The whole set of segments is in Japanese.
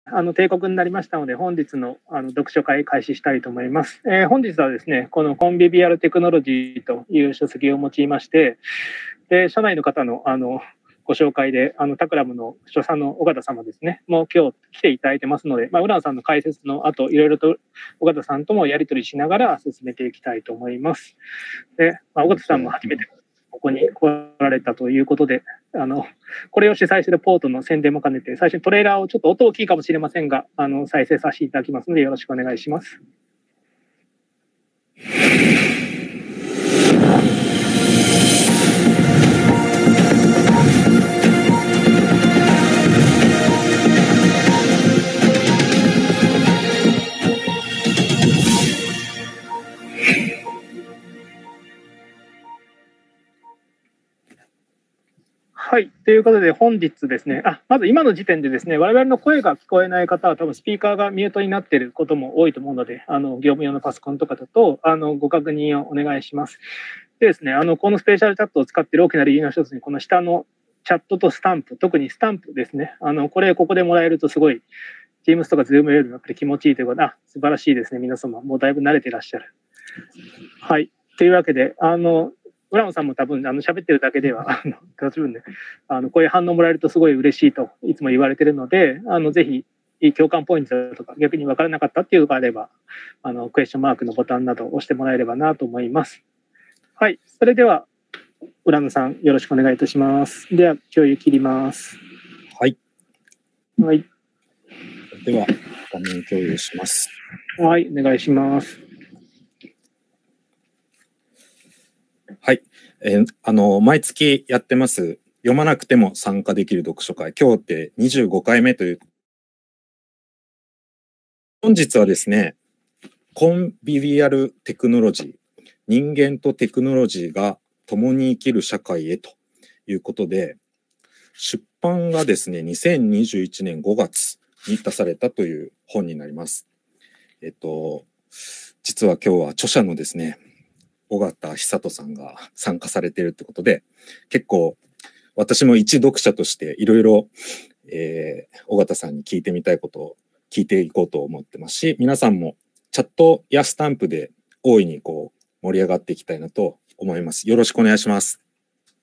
定刻になりましたので、本日の読書会開始したいと思います。本日はですね、このコンビビアルテクノロジーという書籍を用いまして、社内の方のご紹介で、タクラムの著者の尾形様ですね、もう今日来ていただいてますので、浦野さんの解説の後、いろいろと尾形さんともやり取りしながら進めていきたいと思います。で、尾形さんも初めてここに来られたということで、これを主催するポートの宣伝も兼ねて、最初にトレーラーをちょっと音大きいかもしれませんが、再生させていただきますので、よろしくお願いします。はい。ということで、本日ですね、まず今の時点でですね、我々の声が聞こえない方は、多分スピーカーがミュートになっていることも多いと思うので、業務用のパソコンとかだと、ご確認をお願いします。でですね、このスペシャルチャットを使っている大きな理由の一つに、この下のチャットとスタンプ、特にスタンプですね、ここでもらえるとすごい、Teams とか Zoom よりもやっぱり気持ちいいということで、素晴らしいですね、皆様。もうだいぶ慣れていらっしゃる。はい。というわけで、浦野さんも多分喋ってるだけでは大丈夫で、こういう反応もらえるとすごい嬉しいといつも言われてるので、ぜひ共感ポイントとか逆に分からなかったっていうのがあればクエスチョンマークのボタンなどを押してもらえればなと思います。はい、それでは浦野さんよろしくお願いいたします。では共有切ります。 はい。 はい。 では画面共有します。 はい、お願いします。 はい、毎月やってます読まなくても参加できる読書会、今日って25回目という。本日はですね、コンビビアルテクノロジー、人間とテクノロジーが共に生きる社会へということで、出版がですね、2021年5月に出されたという本になります。実は今日は著者のですね、尾形久人さんが参加されているってことで、結構私も一読者としていろいろ尾形さんに聞いてみたいことを聞いていこうと思ってますし、皆さんもチャットやスタンプで大いにこう盛り上がっていきたいなと思います。よろしくお願いします。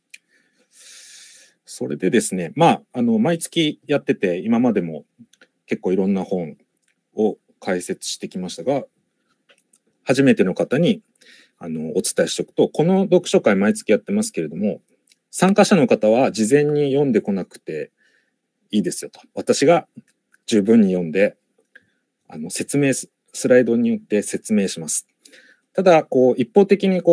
それでですね、毎月やってて今までも結構いろんな本を解説してきましたが、初めての方にお伝えしておくと、この読書会毎月やってますけれども、参加者の方は事前に読んでこなくていいですよと。私が十分に読んで、説明、スライドによって説明します。ただ、一方的に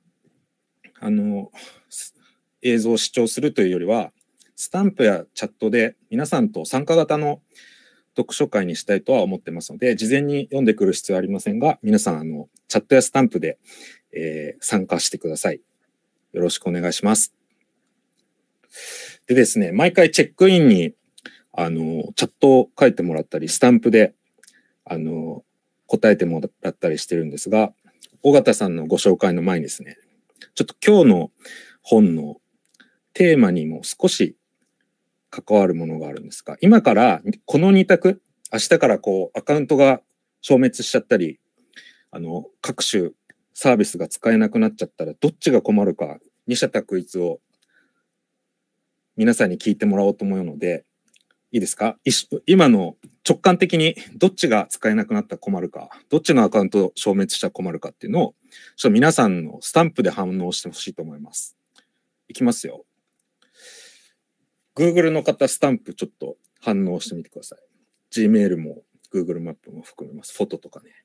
映像を視聴するというよりは、スタンプやチャットで皆さんと参加型の読書会にしたいとは思ってますので、事前に読んでくる必要はありませんが、皆さんチャットやスタンプで、参加してください。よろしくお願いします。でですね、毎回チェックインにチャットを書いてもらったり、スタンプで答えてもらったりしてるんですが、尾形さんのご紹介の前にですね、ちょっと今日の本のテーマにも少し関わるものがあるんですが、今からこの2択、明日からアカウントが消滅しちゃったり、各種サービスが使えなくなっちゃったらどっちが困るか、二者択一を皆さんに聞いてもらおうと思うので、いいですか？今の直感的にどっちが使えなくなったら困るか、どっちのアカウント消滅したら困るかっていうのを、ちょっと皆さんのスタンプで反応してほしいと思います。いきますよ。Google の方、スタンプちょっと反応してみてください。Gmail も Google マップも含めます。フォトとかね。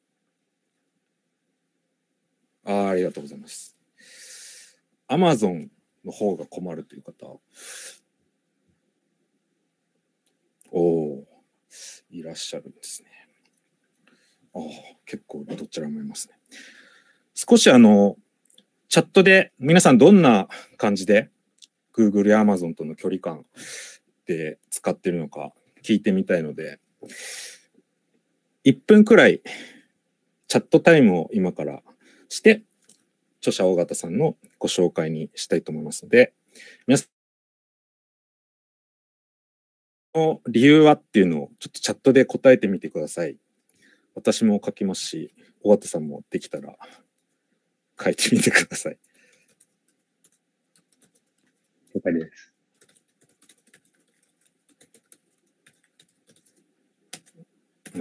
ありがとうございます。Amazon の方が困るという方。いらっしゃるんですね。結構どちらもいますね。少しチャットで皆さんどんな感じで Google や Amazon との距離感で使っているのか聞いてみたいので、1分くらいチャットタイムを今からして、著者尾形さんのご紹介にしたいと思いますので、皆さんの理由はっていうのをちょっとチャットで答えてみてください。私も書きますし、尾形さんもできたら書いてみてください。 了解です。 うん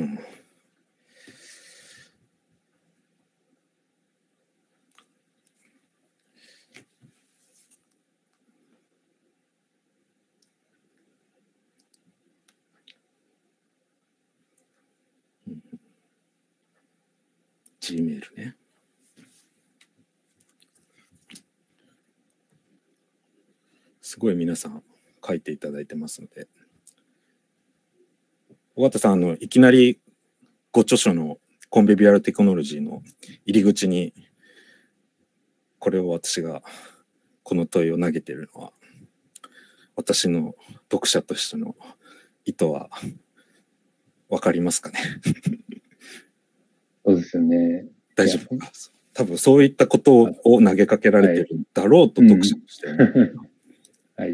。Gmail ね。すごい皆さん書いていただいてますので。尾形さん、いきなりご著書のコンビビアルテクノロジーの入り口に、これを私がこの問いを投げているのは、私の読者としての意図は分かりますかね。 そうですよね。 大丈夫か。多分そういったことを投げかけられてるんだろうと、読者としては、 はい。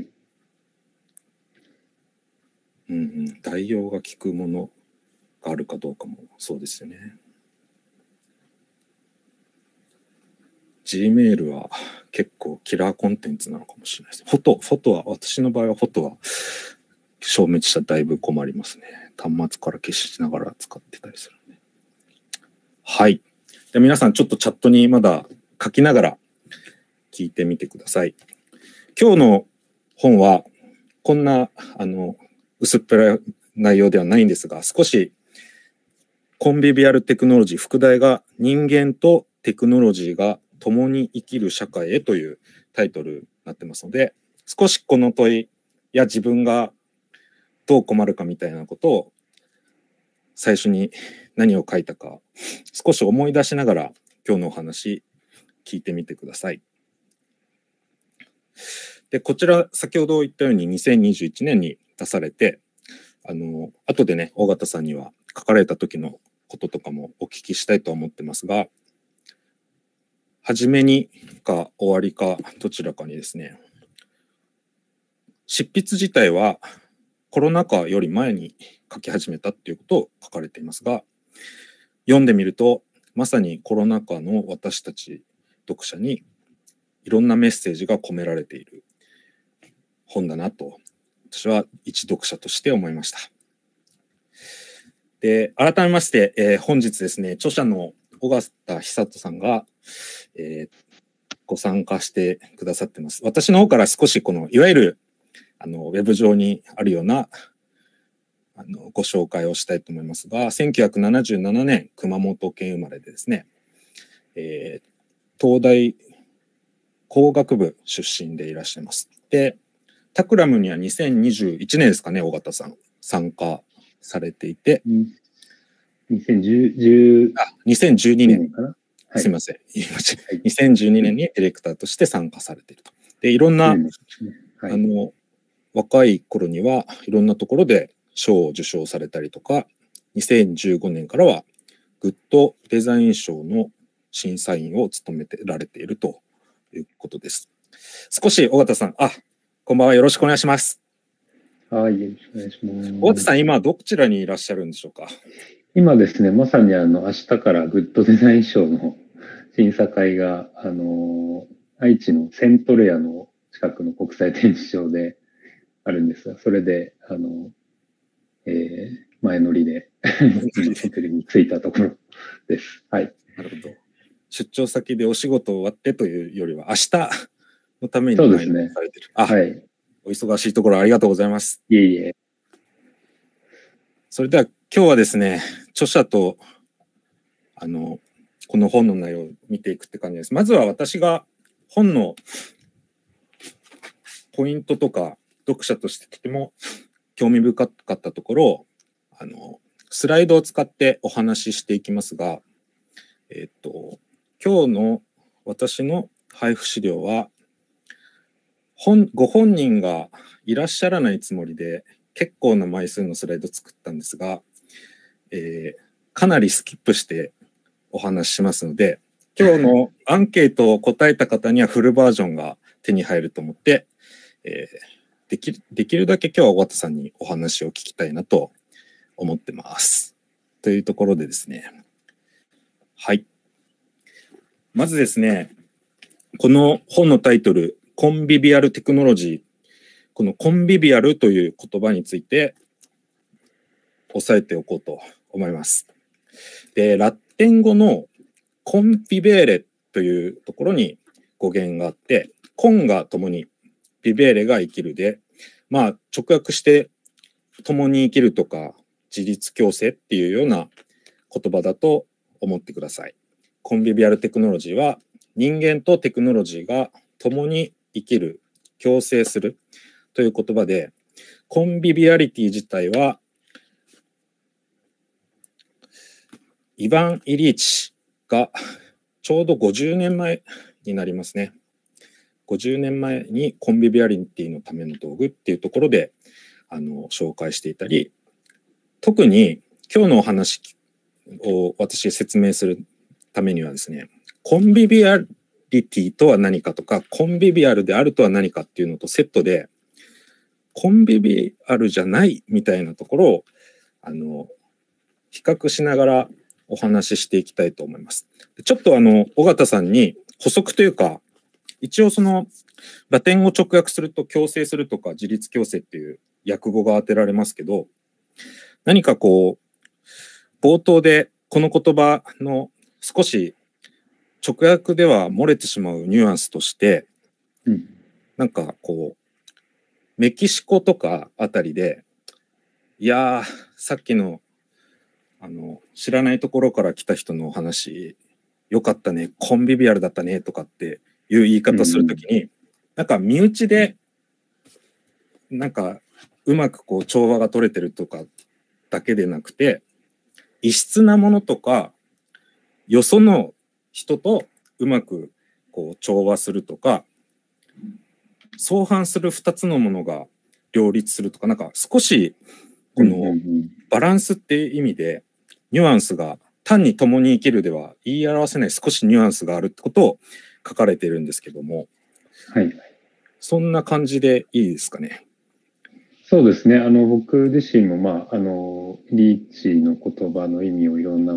代用が効くものがあるかどうかもそうですよね。Gmail は結構キラーコンテンツなのかもしれないです。フォトは、私の場合はフォトは消滅したらだいぶ困りますね。端末から消しながら使ってたりするんで。はい。で皆さんちょっとチャットにまだ書きながら聞いてみてください。今日の本はこんな薄っぺらい内容ではないんですが、少しコンビビアルテクノロジー、副題が人間とテクノロジーが共に生きる社会へというタイトルになってますので、少しこの問いや自分がどう困るかみたいなことを最初に何を書いたか少し思い出しながら今日のお話聞いてみてください。で、こちら先ほど言ったように2021年に出されて、後でね、尾形さんには書かれた時のこととかもお聞きしたいと思ってますが、初めにか終わりかどちらかにですね、執筆自体はコロナ禍より前に書き始めたっていうことを書かれていますが、読んでみるとまさにコロナ禍の私たち読者にいろんなメッセージが込められている本だなと私は一読者として思いました。で、改めまして、本日ですね、著者の尾形久人さんが、ご参加してくださってます。私の方から少しこのいわゆるウェブ上にあるようなご紹介をしたいと思いますが、1977年熊本県生まれでですね、東大工学部出身でいらっしゃいます。で、タクラムには2021年ですかね、尾形さん参加されていて、 2012 年かな、 はい、すみません、言いました。2012年にディレクターとして参加されていると。で、いろんな、はい、若い頃にはいろんなところで賞を受賞されたりとか、2015年からはグッドデザイン賞の審査員を務めてられているということです。少し尾形さん、こんばんは、よろしくお願いします。 はい、よろしくお願いします。 尾形さん、今どちらにいらっしゃるんでしょうか。 今ですね、まさに明日からグッドデザイン賞の審査会が、愛知のセントレアの近くの国際展示場であるんですが、それで、前乗りでホテルに着いたところです。はい。 なるほど。出張先でお仕事終わってというよりは、明日のためにそうですね。 されてる。 はい。 お忙しいところありがとうございます。 いえいえ。 それでは今日はですね、著者とこの本の内容を見ていくって感じです。まずは私が本のポイントとか読者としてとても興味深かったところをスライドを使ってお話ししていきますが、今日の私の配布資料はご本人がいらっしゃらないつもりで結構な枚数のスライド作ったんですが、かなりスキップしてお話ししますので、今日のアンケートを答えた方にはフルバージョンが手に入ると思って、 できるだけ今日は尾形さんにお話を聞きたいなと思ってます。というところでですね。はい。まずですね、この本のタイトル、コンビビアルテクノロジー。このコンビビアルという言葉について押さえておこうと思います。で、ラテン語のコンビベーレというところに語源があって、コンが共に、ビベーレが生きるで、まあ直訳して共に生きるとか自立共生っていうような言葉だと思ってください。コンビビアルテクノロジーは人間とテクノロジーが共に生きる、共生するという言葉で、コンビビアリティ自体はイヴァン・イリーチがちょうど50年前になりますね。50年前にコンビビアリティのための道具っていうところで紹介していたり、特に今日のお話を私が説明するためにはですね、コンビビアリティとは何かとか、コンビビアルであるとは何かっていうのとセットで、コンビビアルじゃないみたいなところを比較しながらお話ししていきたいと思います。ちょっと尾形さんに補足というか、一応そのラテン語直訳すると共生するとか自立共生っていう訳語が当てられますけど、何かこう冒頭でこの言葉の少し直訳では漏れてしまうニュアンスとして、なんかこうメキシコとかあたりで、いやーさっきの知らないところから来た人のお話よかったね、コンビビアルだったねとかっていう言い方するときに、なんか身内でなんかうまくこう調和が取れてるとかだけでなくて、異質なものとかよその人とうまくこう調和するとか、相反する2つのものが両立するとか、なんか少しこのバランスっていう意味でニュアンスが単に共に生きるでは言い表せない少しニュアンスがあるってことを書かれているんですけども、 はい、 そんな感じでいいですかね。 そうですね。僕自身も、リーチの言葉の意味をいろんな、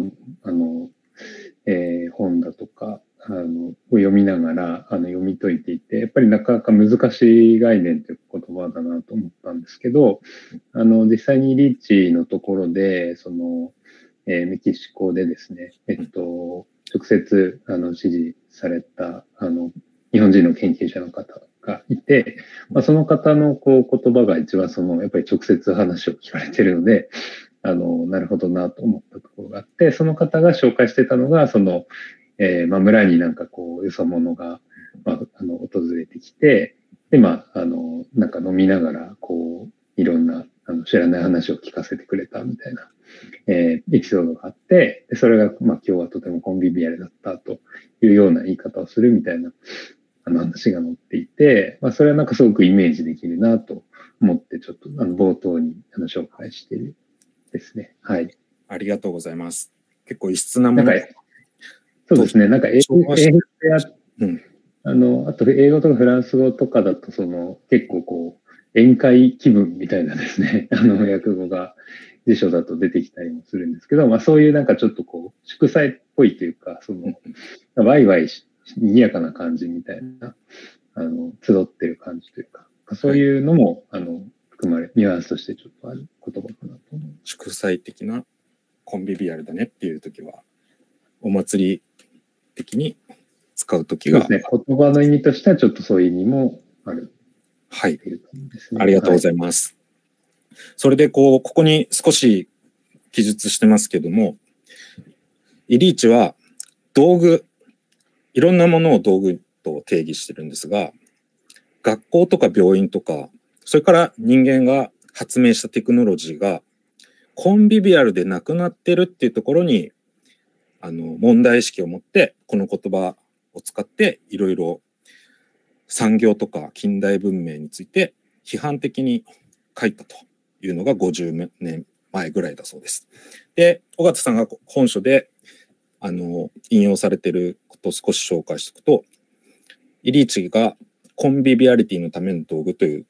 本だとか、を読みながら、読み解いていて、やっぱりなかなか難しい概念という言葉だなと思ったんですけど、実際にリーチのところで、メキシコでですね、直接、指示された、日本人の研究者の方がいて、その方のこう言葉が一番やっぱり直接話を聞かれているので、なるほどなと思ったところがあって、その方が紹介してたのが、村になんかこう、よそ者が、訪れてきて、で、なんか飲みながら、こう、いろんな、知らない話を聞かせてくれたみたいな、エピソードがあって、でそれが、今日はとてもコンビビアルだったというような言い方をするみたいな、話が載っていて、それはなんかすごくイメージできるなと思って、ちょっと、冒頭に、紹介しているですね。はい。 ありがとうございます。結構異質なもの。 そうですね。なんか英語や、あと英語とかフランス語とかだと、結構こう、宴会気分みたいなですね、訳語が辞書だと出てきたりもするんですけど、そういうなんかちょっとこう、祝祭っぽいというか、ワイワイ賑やかな感じみたいな、集ってる感じというか、そういうのも、含まれ、ニュアンスとしてちょっとある言葉かなと思います。 祝祭的なコンビビアルだねっていうときは、お祭り的に使うときが。 そうですね。言葉の意味としてはちょっとそういう意味もある。 はい。ありがとうございます。はい、それでここに少し記述してますけども、イリーチは道具、いろんなものを道具と定義してるんですが、学校とか病院とか、それから人間が発明したテクノロジーがコンビビアルでなくなってるっていうところに問題意識を持ってこの言葉を使っていろいろ産業とか近代文明について批判的に書いたというのが50年前ぐらいだそうです。で、尾形さんが本書で引用されていることを少し紹介しておくと、イリーチがコンビビアリティのための道具という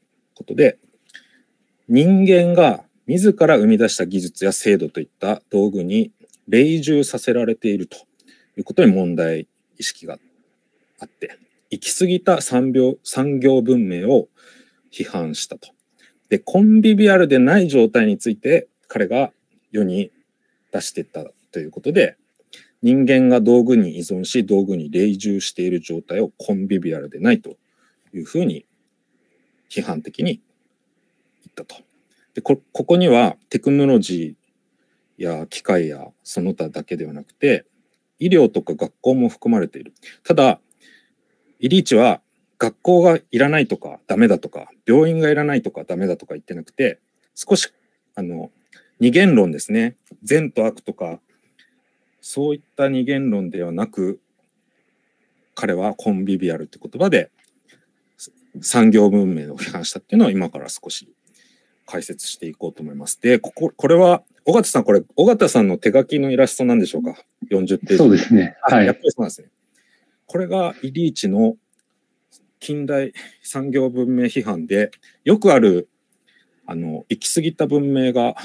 ことで、人間が自ら生み出した技術や制度といった道具に隷従させられているということに問題意識があって、行き過ぎた産業文明を批判したと。で、コンビビアルでない状態について彼が世に出していったということで、人間が道具に依存し道具に隷従している状態をコンビビアルでないというふうに批判的に言ったと。で、ここにはテクノロジーや機械やその他だけではなくて、医療とか学校も含まれている。ただ、イリーチは学校がいらないとかダメだとか、病院がいらないとかダメだとか言ってなくて、少し二元論ですね。善と悪とか、そういった二元論ではなく、彼はコンビビアルって言葉で産業文明を批判したっていうのを今から少し解説していこうと思います。で、これは尾形さん、これ尾形さんの手書きのイラストなんでしょうか？40ページ。 そうですね。はい。 やっぱりそうなんですね。これがイリーチの近代産業文明批判でよくある行き過ぎた文明が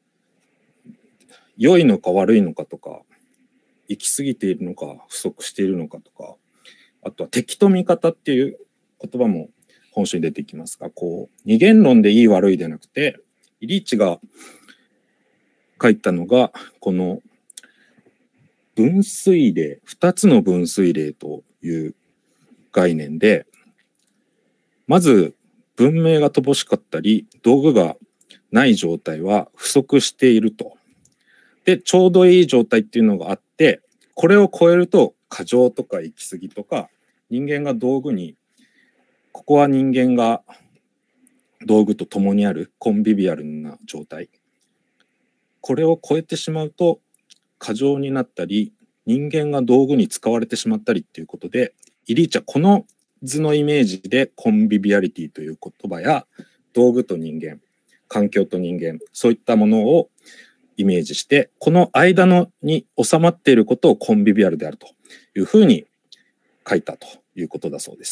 良いのか悪いのかとか、行き過ぎているのか不足しているのかとか、あとは敵と味方っていう言葉も本書に出てきますが、こう二元論でいい悪いではなくて、イリーチが書いたのがこの分水嶺、2つの分水嶺という概念で、まず文明が乏しかったり道具がない状態は不足していると。で、ちょうどいい状態っていうのがあって、これを超えると過剰とか行き過ぎとか、人間が道具に、ここは人間が道具と共にあるコンビビアルな状態。これを超えてしまうと過剰になったり、人間が道具に使われてしまったりっていうことで、イリーチはこの図のイメージでコンビビアリティという言葉や道具と人間、環境と人間、そういったものをイメージして、この間に収まっていることをコンビビアルであるというふうに書いたということだそうです。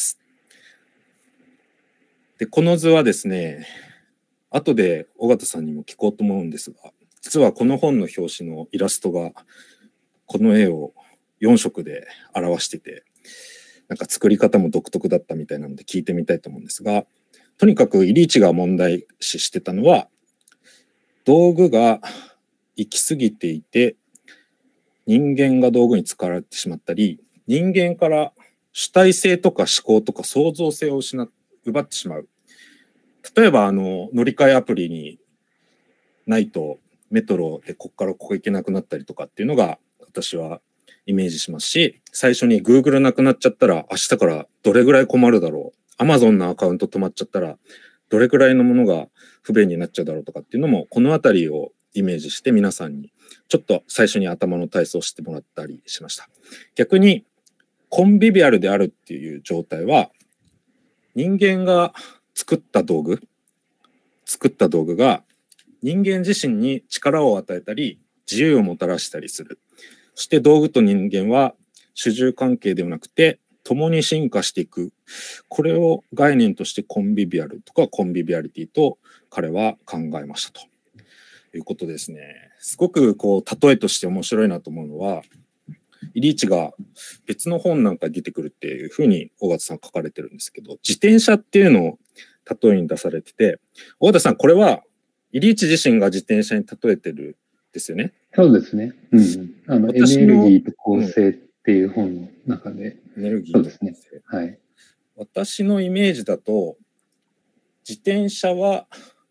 で、この図はですね、後で尾形さんにも聞こうと思うんですが、実はこの本の表紙のイラストがこの絵を4色で表してて、なんか作り方も独特だったみたいなので聞いてみたいと思うんですが、とにかくイリーチが問題視してたのは、道具が行き過ぎていて人間が道具に使われてしまったり、人間から主体性とか思考とか創造性を奪ってしまう。例えば乗り換えアプリにないとメトロでここからここ行けなくなったりとかっていうのが私はイメージしますし、最初に Google なくなっちゃったら明日からどれぐらい困るだろう、 Amazon のアカウント止まっちゃったらどれぐらいのものが不便になっちゃうだろうとかっていうのも、このあたりをイメージして皆さんにちょっと最初に頭の体操をしてもらったりしました。逆にコンビビアルであるっていう状態は、人間が作った道具が人間自身に力を与えたり自由をもたらしたりする。そして道具と人間は主従関係ではなくて共に進化していく。これを概念としてコンビビアルとかコンビビアリティと彼は考えましたということですね。すごくこう例えとして面白いなと思うのは、イリーチが別の本なんかに出てくるっていうふうに尾形さん書かれてるんですけど、自転車っていうのを例えに出されてて、尾形さんこれはイリーチ自身が自転車に例えてるんですよね。 そうですね。エネルギーと構成っていう本の中で。 エネルギーと構成。 そうですね。はい。 私のイメージだと、自転車は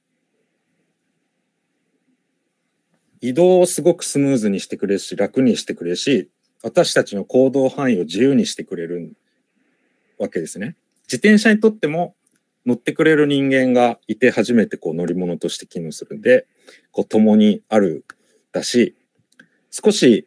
移動をすごくスムーズにしてくれるし、楽にしてくれるし、私たちの行動範囲を自由にしてくれるわけですね。自転車にとっても乗ってくれる人間がいて初めてこう乗り物として機能するんで、こう共にあるだし、少し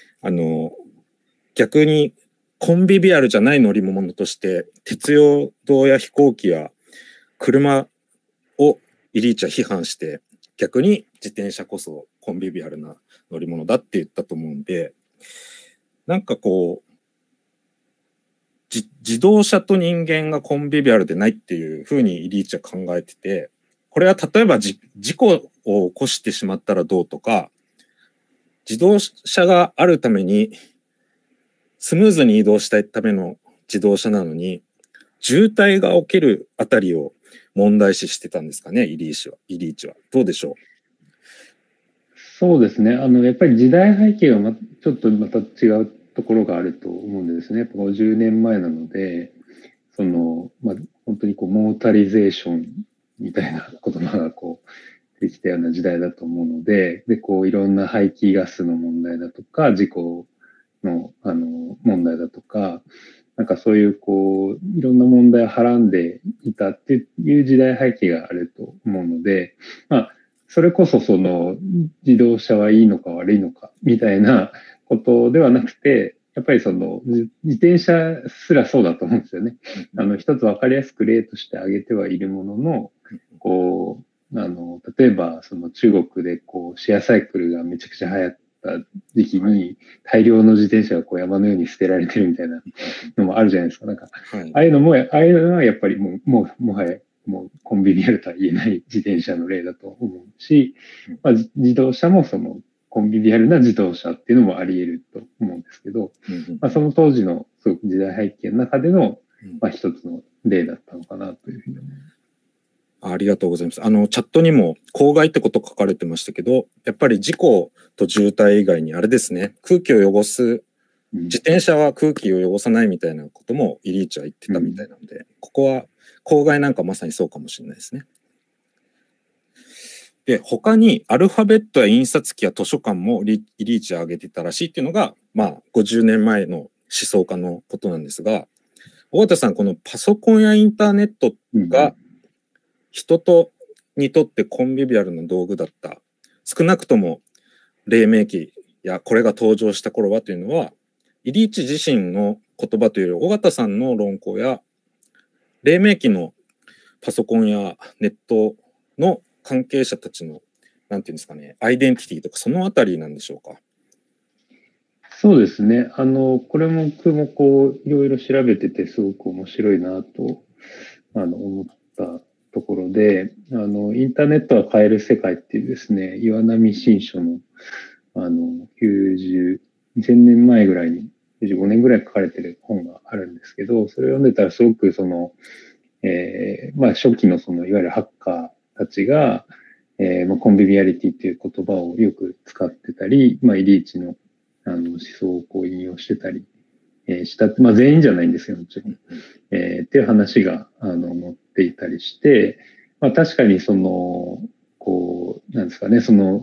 逆にコンビビアルじゃない乗り物として鉄道や飛行機や車をイリーチは批判して、逆に自転車こそコンビビアルな乗り物だって言ったと思うんで、なんかこう自動車と人間がコンビビアルでないっていうふうにリーチは考えてて、これは例えば事故を起こしてしまったらどうとか、自動車があるためにスムーズに移動したいための自動車なのに、渋滞が起きるあたりを問題視してたんですかね、イリーチは。どうでしょう？ そうですね。やっぱり時代背景がちょっとまた違うところがあると思うんですね。やっぱ50年前なので、本当にモータリゼーションみたいな言葉ができたような時代だと思うので、いろんな排気ガスの問題だとか、事故の、問題だとか、なんかそういう、いろんな問題をはらんでいたっていう時代背景があると思うので、それこそ自動車はいいのか悪いのかみたいなことではなくて、やっぱり自転車すらそうだと思うんですよね。一つわかりやすく例として挙げてはいるものの、例えば中国でシェアサイクルがめちゃくちゃ流行った時期に大量の自転車が山のように捨てられてるみたいなのもあるじゃないですか。なんか、ああいうのはやっぱりもはやコンビニアルとは言えない自転車の例だと思うし、自動車もコンビニアルな自動車っていうのもあり得ると思うんですけど、その当時のすごく時代背景の中での、一つの例だったのかなというふうに思います。 ありがとうございます。チャットにも公害ってこと書かれてましたけど、やっぱり事故と渋滞以外にあれですね、空気を汚す、自転車は空気を汚さないみたいなこともイリーチは言ってたみたいなので、ここは公害なんかまさにそうかもしれないですね。で、他にアルファベットや印刷機や図書館もイリーチを挙げてたらしいっていうのが、50年前の思想家のことなんですが、尾形さん、このパソコンやインターネットが人にとってコンビビアルな道具だった。少なくとも黎明期やこれが登場した頃はというのは、イリーチ自身の言葉というより、尾形さんの論考や黎明期のパソコンやネットの関係者たちの、なんていうんですかね、アイデンティティとか、そのあたりなんでしょうか。 そうですね。これも僕もいろいろ調べててすごく面白いなと、思ったところで、インターネットは変える世界っていうですね、岩波新書の、2000年前ぐらいに、95年ぐらい書かれてる本があるんですけど、それを読んでたらすごく初期のいわゆるハッカーたちが、コンビビアリティっていう言葉をよく使ってたり、イリーチの思想を引用してたり、した、全員じゃないんですよ、もちろん。っていう話が、載っていたりして、確かになんですかね、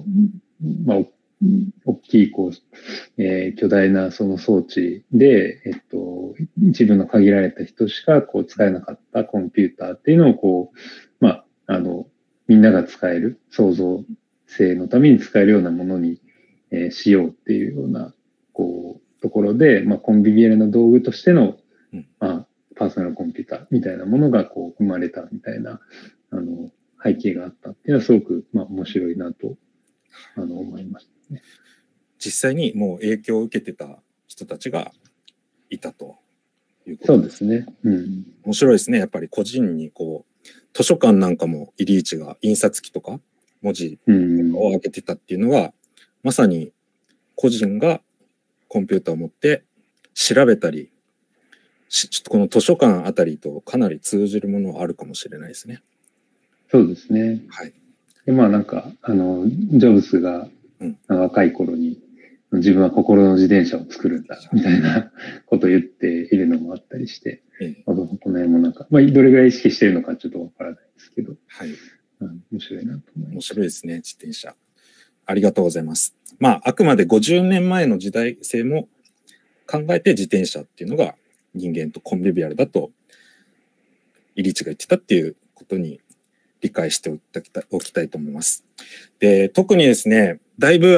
大きい、巨大なその装置で、一部の限られた人しか使えなかったコンピューターっていうのをみんなが使える、創造性のために使えるようなものに、しようっていうような、ところで、コンビニアルな道具としての、パーソナルコンピューターみたいなものが生まれたみたいな、背景があったっていうのはすごく、面白いなと、思いましたね。 実際にもう影響を受けてた人たちがいたということです。 そうですね。 面白いですね。やっぱり個人に図書館なんかもイリーチが印刷機とか文字を開けてたっていうのは、まさに個人がコンピューターを持って調べたり、この図書館あたりとかなり通じるものはあるかもしれないですね。 そうですね。 はい。 で、ジョブズが若い頃に、自分は心の自転車を作るんだ、みたいなことを言っているのもあったりして、この辺もなんか、どれぐらい意識しているのかちょっとわからないですけど、 はい。 面白いなと思います。 面白いですね、自転車。ありがとうございます。あくまで50年前の時代性も考えて自転車っていうのが人間とコンビビアルだとイリーチが言ってたっていうことに理解しておきたいと思います。で、特にですね、だいぶ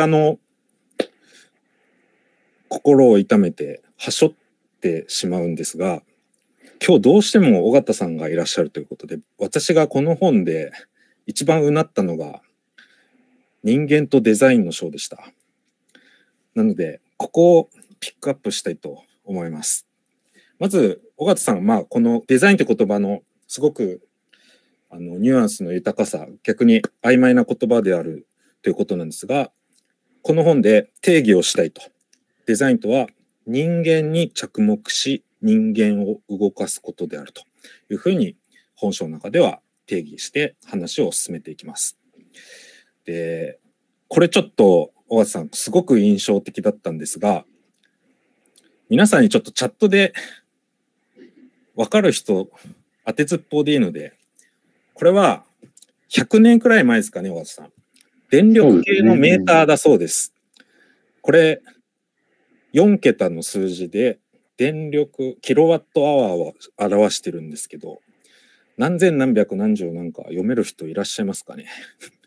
心を痛めてはしょってしまうんですが、今日どうしても尾形さんがいらっしゃるということで、私がこの本で一番うなったのが人間とデザインの章でした。なので、ここをピックアップしたいと思います。 まず、尾形さん、このデザインという言葉のすごくニュアンスの豊かさ、逆に曖昧な言葉であるということなんですが、この本で定義をしたいと。デザインとは人間に着目し、人間を動かすことであるというふうに本書の中では定義して話を進めていきます。で、これちょっと尾形さんすごく印象的だったんですが、皆さんにちょっとチャットで分かる人当てずっぽうでいいので、これは100年くらい前ですかね、尾形さん。電力系のメーターだそうです。これ4桁の数字で電力キロワットアワーを表してるんですけど、何千何百何十なんか読める人いらっしゃいますかね。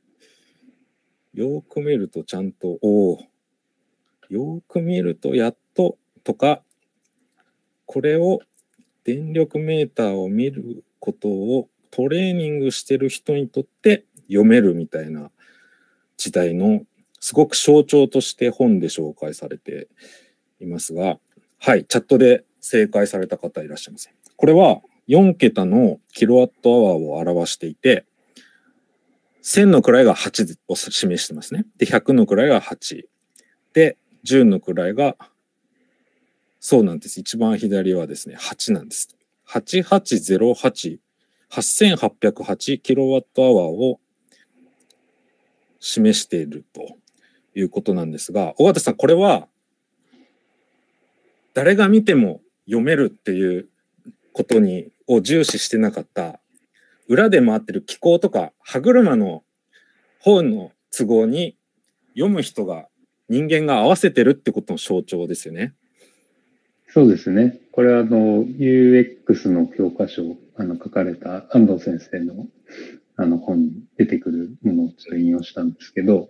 よく見るとちゃんと、よく見るとやっととか、これを電力メーターを見ることをトレーニングしてる人にとって読めるみたいな時代のすごく象徴として本で紹介されていますが、はい、チャットで正解された方いらっしゃいません。これは4桁のキロワットアワーを表していて、1000の位が8を示してますね。で、100の位が8。で、10の位が、そうなんです。一番左はですね、8なんです。8808、8808キロワットアワーを示しているということなんですが、尾形さん、これは誰が見ても読めるっていうことを重視してなかった、裏で回ってる気候とか歯車の方の都合に読む人が人間が合わせてるってことの象徴ですよね。 そうですね。これはUX の教科書を書かれた安藤先生の本に出てくるものをちょっと引用したんですけど、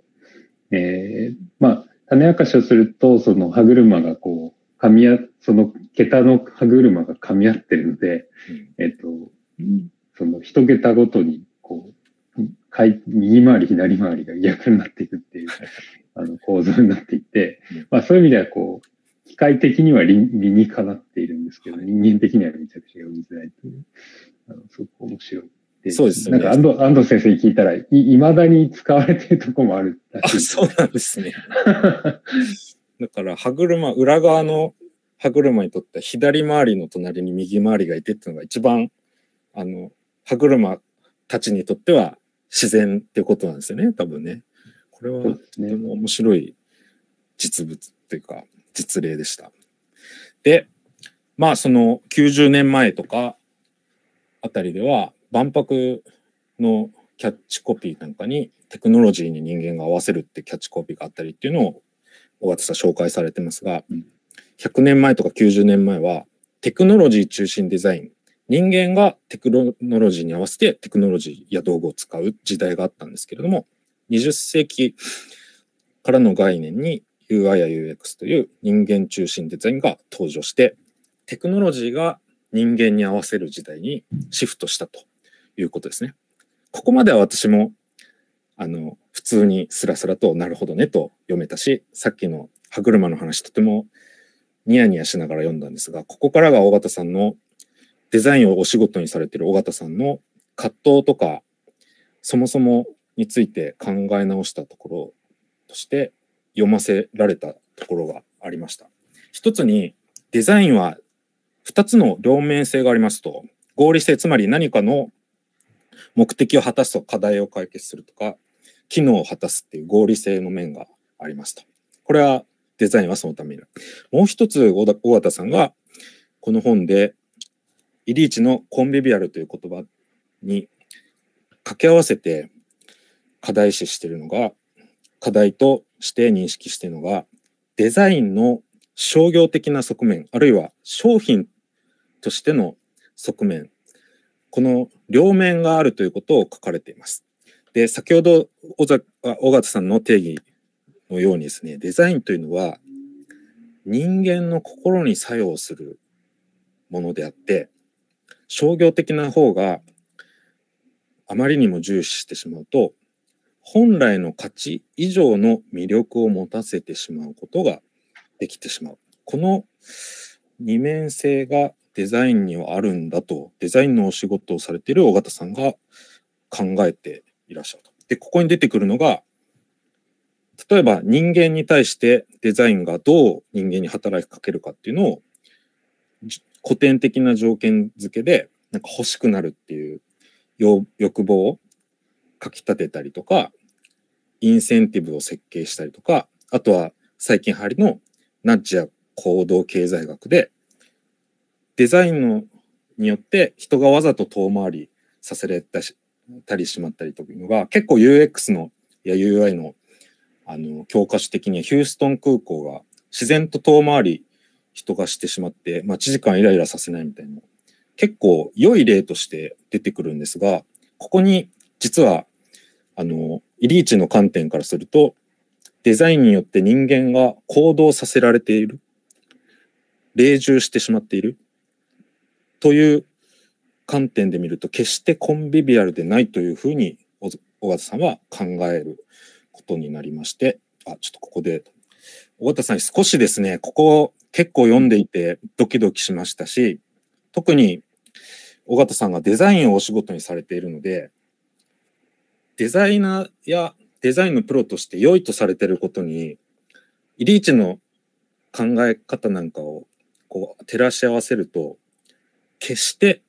種明かしをすると、その歯車がその桁の歯車が噛み合ってるので、その一桁ごとに右回り左回りが逆になっていくっていう構造になっていて、そういう意味では機械的には理にかなっているんですけど、人間的にはめちゃくちゃ読みづらいという、すごく面白い。 そうですね。 なんか安藤先生に聞いたら、いまだに使われているところもあるらしい。 そうなんですね。だから歯車、裏側の歯車にとって左回りの隣に右回りがいてっていうのが一番歯車たちにとっては自然っていうことなんですよね、多分ね。これはとても面白い実物というか実例でした。で、その90年前とかあたりでは万博のキャッチコピーなんかにテクノロジーに人間が合わせるってキャッチコピーがあったりっていうのを尾形さん紹介されてますが、100年前とか90年前はテクノロジー中心デザイン、人間がテクノロジーに合わせてテクノロジーや道具を使う時代があったんですけれども、20世紀からの概念に UI や UX という人間中心デザインが登場して、テクノロジーが人間に合わせる時代にシフトしたということですね。ここまでは私も普通にスラスラとなるほどねと読めたし、さっきの歯車の話とてもニヤニヤしながら読んだんですが、ここからが尾形さんのデザインをお仕事にされている尾形さんの葛藤とかそもそもについて考え直したところとして読ませられたところがありました。一つにデザインは2つの両面性がありますと、合理性、つまり何かの目的を果たすと課題を解決するとか機能を果たすっていう合理性の面がありますと。これはデザインはそのために。もう一つ尾形さんがこの本でイリーチのコンビビアルという言葉に掛け合わせて課題視しているのが、課題として認識しているのが、デザインの商業的な側面、あるいは商品としての側面、この両面があるということを書かれています。で、先ほど尾形さんの定義のようにですね、デザインというのは人間の心に作用するものであって、商業的な方があまりにも重視してしまうと、本来の価値以上の魅力を持たせてしまうことができてしまう。この二面性がデザインにはあるんだと、デザインのお仕事をされている尾形さんが考えていらっしゃると。で、ここに出てくるのが、例えば人間に対してデザインがどう人間に働きかけるかっていうのを古典的な条件付けでなんか欲しくなるっていう欲望をかき立てたりとか、インセンティブを設計したりとか、あとは最近流行りのナッジや行動経済学でデザインによって人がわざと遠回りさせられたりしまったりというのが結構 UX のや UI の教科書的にはヒューストン空港が自然と遠回り人がしてしまって待ち時間イライラさせないみたいな結構良い例として出てくるんですが、ここに実はイリーチの観点からするとデザインによって人間が行動させられている、隷従してしまっているという観点で見ると決してコンビビアルでないというふうに尾形さんは考えることになりまして、ちょっとここで尾形さん少しですね、ここ結構読んでいてドキドキしましたし、特に尾形さんがデザインをお仕事にされているので、デザイナーやデザインのプロとして良いとされていることにイリーチの考え方なんかをこう照らし合わせると、決して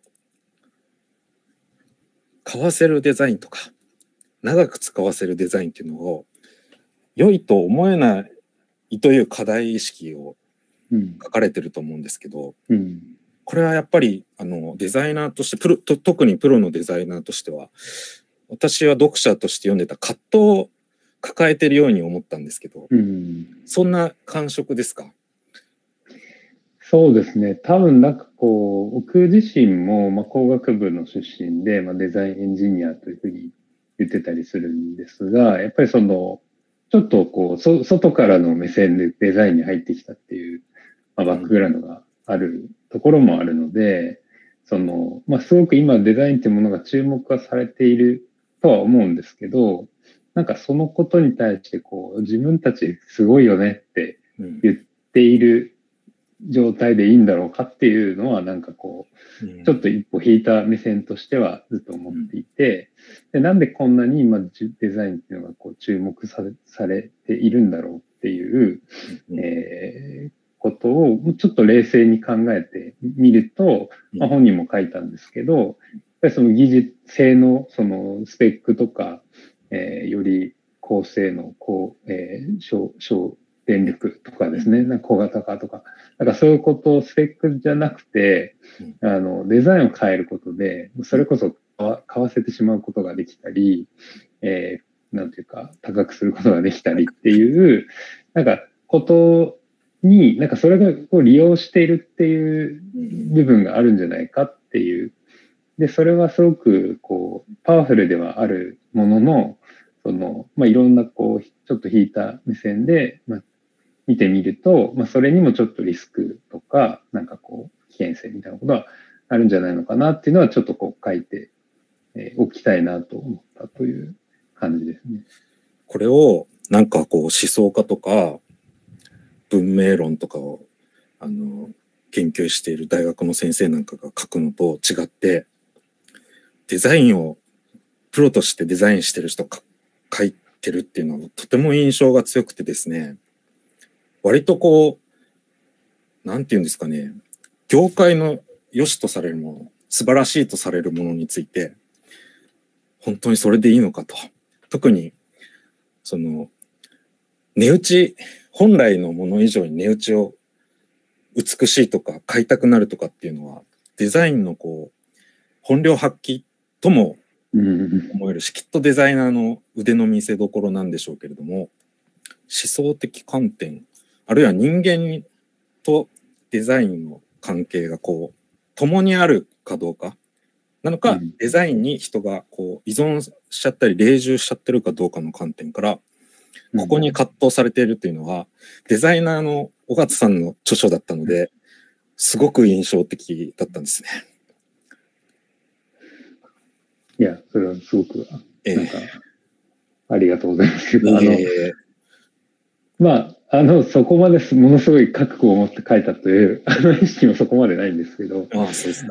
買わせるデザインとか長く使わせるデザインっていうのを良いと思えないという課題意識を書かれてると思うんですけど、これはやっぱりデザイナーとして特にプロのデザイナーとしては私は読者として読んでた葛藤を抱えてるように思ったんですけど、そんな感触ですか？ そうですね。多分なんかこう、僕自身も工学部の出身で、デザインエンジニアというふうに言ってたりするんですが、やっぱりちょっとこう、外からの目線でデザインに入ってきたっていう、バックグラウンドがあるところもあるので、すごく今デザインっていうものが注目はされているとは思うんですけど、なんかそのことに対してこう、自分たちすごいよねって言っている状態でいいんだろうかっていうのはなんかこう、ちょっと一歩引いた目線としてはずっと思っていて、でなんでこんなに今デザインっていうのがこう注目されているんだろうっていう、ことをちょっと冷静に考えてみると、本人も書いたんですけど、やっぱりその技術性のそのスペックとか、より高性能、省電力とかですね、小型化とか、そういうことをスペックじゃなくて、デザインを変えることで、それこそ買わせてしまうことができたり、なんていうか、高くすることができたりっていう、ことに、それがこう利用しているっていう部分があるんじゃないかっていう。で、それはすごく、こう、パワフルではあるものの、いろんな、こう、ちょっと引いた目線で、見てみると、それにもちょっとリスクとか、危険性みたいなことはあるんじゃないのかなっていうのは、ちょっとこう書いておきたいなと思ったという感じですね。 これを、こう、思想家とか、文明論とかを研究している大学の先生なんかが書くのと違って、デザインをプロとしてデザインしてる人が書いてるっていうのはとても印象が強くてですね、割とこうなんていうんですかね、業界の良しとされるもの、素晴らしいとされるものについて本当にそれでいいのかと、特にその値打ち、本来のもの以上に値打ちを美しいとか買いたくなるとかっていうのはデザインのこう本領発揮とも思えるし、きっとデザイナーの腕の見せ所なんでしょうけれども、思想的観点あるいは人間とデザインの関係がこう共にあるかどうかなのか、デザインに人がこう依存しちゃったり隷従しちゃってるかどうかの観点からここに葛藤されているというのは、デザイナーの尾形さんの著書だったので、すごく印象的だったんですね。 いや、それはすごく、ありがとうございますけど、 そこまですものすごい覚悟を持って書いたという、意識もそこまでないんですけど、 ああ、そうですか。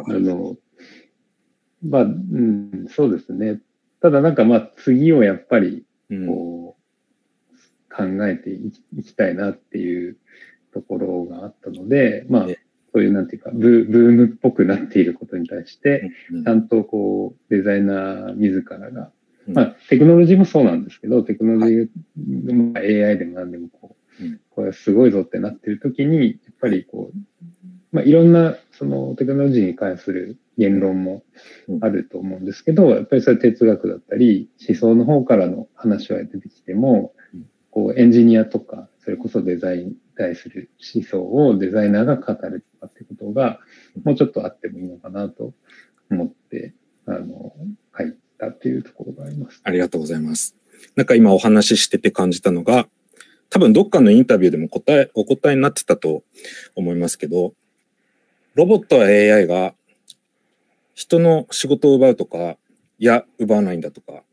そうですね。ただ次をやっぱり、考えていきたいなっていうところがあったので、そういうなんていうか、ブームっぽくなっていることに対して、ちゃんとデザイナー自らが、テクノロジーもそうなんですけど、テクノロジー、AI でも何でもこれすごいぞってなってる時に、やっぱりいろんなそのテクノロジーに関する言論もあると思うんですけど、やっぱりそれ哲学だったり、思想の方からの話は出てきても、エンジニアとか、それこそデザインに対する思想をデザイナーが語るとかってことが、もうちょっとあってもいいのかなと思って、書いたっていうところがあります。 ありがとうございます。今お話ししてて感じたのが、多分どっかのインタビューでもお答えになってたと思いますけど、ロボットや AI が人の仕事を奪うとか、奪わないんだとか、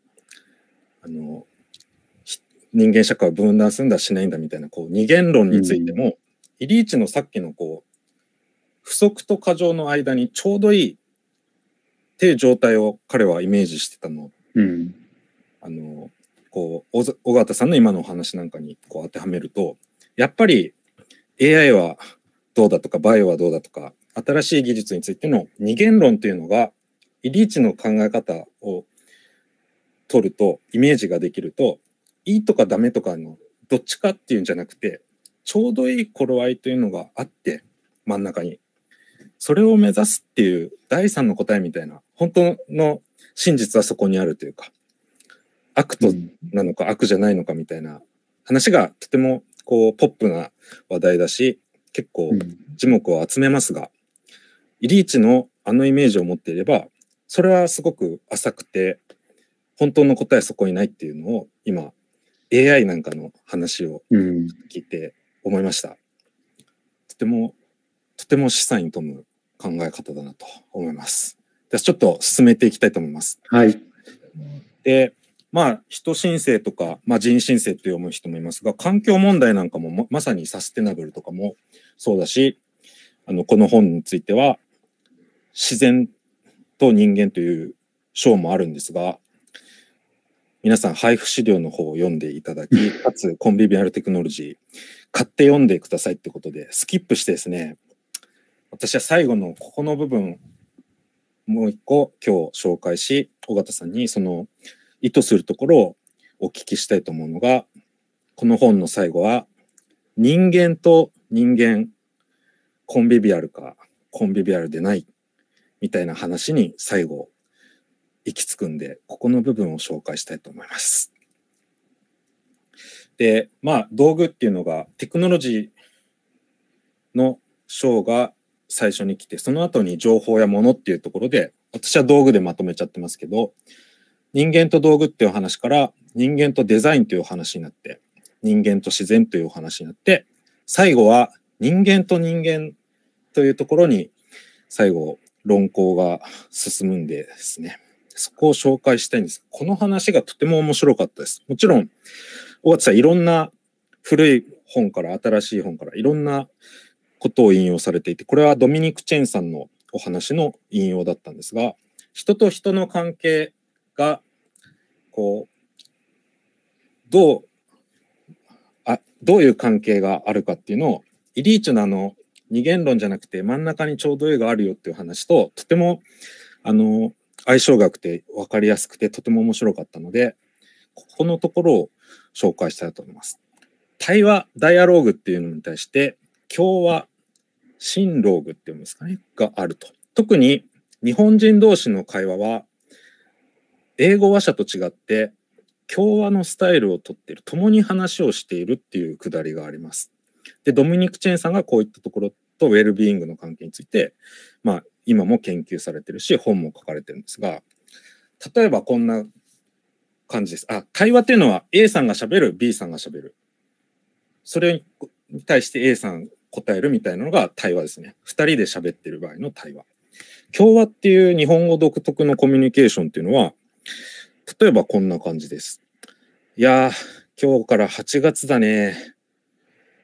人間社会を分断するんだしないんだみたいな二元論についても、イリーチのさっきの不足と過剰の間にちょうどいいっていう状態を彼はイメージしてたの。尾形さんの今のお話なんかに当てはめると、やっぱり AI はどうだとかバイオはどうだとか新しい技術についての二元論というのがイリーチの考え方を取るとイメージができると、いいとかダメとかのどっちかっていうんじゃなくて、ちょうどいい頃合いというのがあって真ん中にそれを目指すっていう第三の答えみたいな、本当の真実はそこにあるというか、悪となのか悪じゃないのかみたいな話がとてもポップな話題だし、結構耳目を集めますが、イリーチのイメージを持っていれば、それはすごく浅くて本当の答えそこにないっていうのを今 AI なんかの話を聞いて思いました。とても示唆に富む考え方だなと思います。ではちょっと進めていきたいと思います。 はい。 で、人申請とか、人申請って読む人もいますが、環境問題なんかもまさにサステナブルとかもそうだし、この本については自然と人間という章もあるんですが、皆さん配布資料の方を読んでいただき、かつコンビビアルテクノロジー買って読んでくださいってことでスキップしてですね、私は最後のここの部分もう一個今日紹介し、尾形さんにその意図するところをお聞きしたいと思うのが、この本の最後は人間と人間コンビビアルかコンビビアルでないみたいな話に最後行き着くんで、ここの部分を紹介したいと思います。で、道具っていうのがテクノロジーの章が最初に来て、その後に情報や物っていうところで、私は道具でまとめちゃってますけど、人間と道具っていう話から人間とデザインという話になって、人間と自然という話になって、最後は人間と人間というところに最後論考が進むんでですね、そこを紹介したいんです。この話がとても面白かったです。もちろん尾形さんいろんな古い本から新しい本からいろんなことを引用されていて、これはドミニク・チェンさんのお話の引用だったんですが、人と人の関係がどういう関係があるかっていうのを、イリーチの二元論じゃなくて真ん中にちょうどいいがあるよっていう話ととても相性が良くて分かりやすくてとても面白かったので、ここのところを紹介したいと思います。対話、ダイアローグっていうのに対して共話、シンローグっていうんですかね、があると。特に日本人同士の会話は英語話者と違って共話のスタイルをとっている、共に話をしているっていうくだりがあります。で、ドミニク・チェンさんがこういったところとウェルビーイングの関係について、今も研究されてるし本も書かれてるんですが、例えばこんな感じです。対話っていうのは A さんがしゃべる B さんがしゃべる、それに対して A さん答えるみたいなのが対話ですね。2人で喋ってる場合の対話。共話っていう日本語独特のコミュニケーションっていうのは、例えばこんな感じです。いやー、今日から8月だね。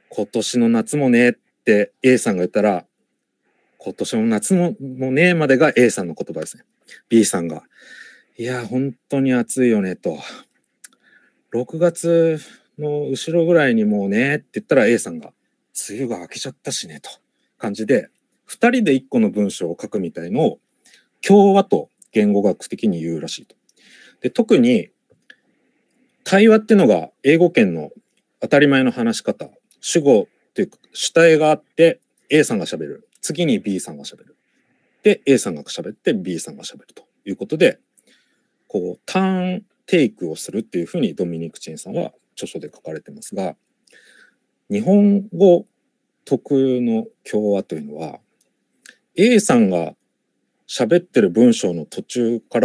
今年の夏もねって A さんが言ったら、今年の夏もねまでが A さんの言葉ですね。B さんが、いや、本当に暑いよねと。6月の後ろぐらいにもうねって言ったら A さんが、梅雨が明けちゃったしねと感じで、2人で1個の文章を書くみたいのを共和と言語学的に言うらしいと。で、特に対話っていうのが英語圏の当たり前の話し方、主語っていうか主体があって A さんが喋る、次に B さんが喋る、で A さんが喋って B さんが喋るということで、こうターンテイクをするっていうふうにドミニク・チェンさんは著書で書かれてますが、日本語特有の共和というのは A さんが喋ってる文章の途中から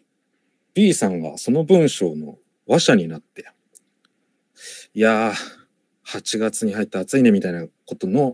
B さんがその文章の話者になって、いやー8月に入って暑いねみたいなことの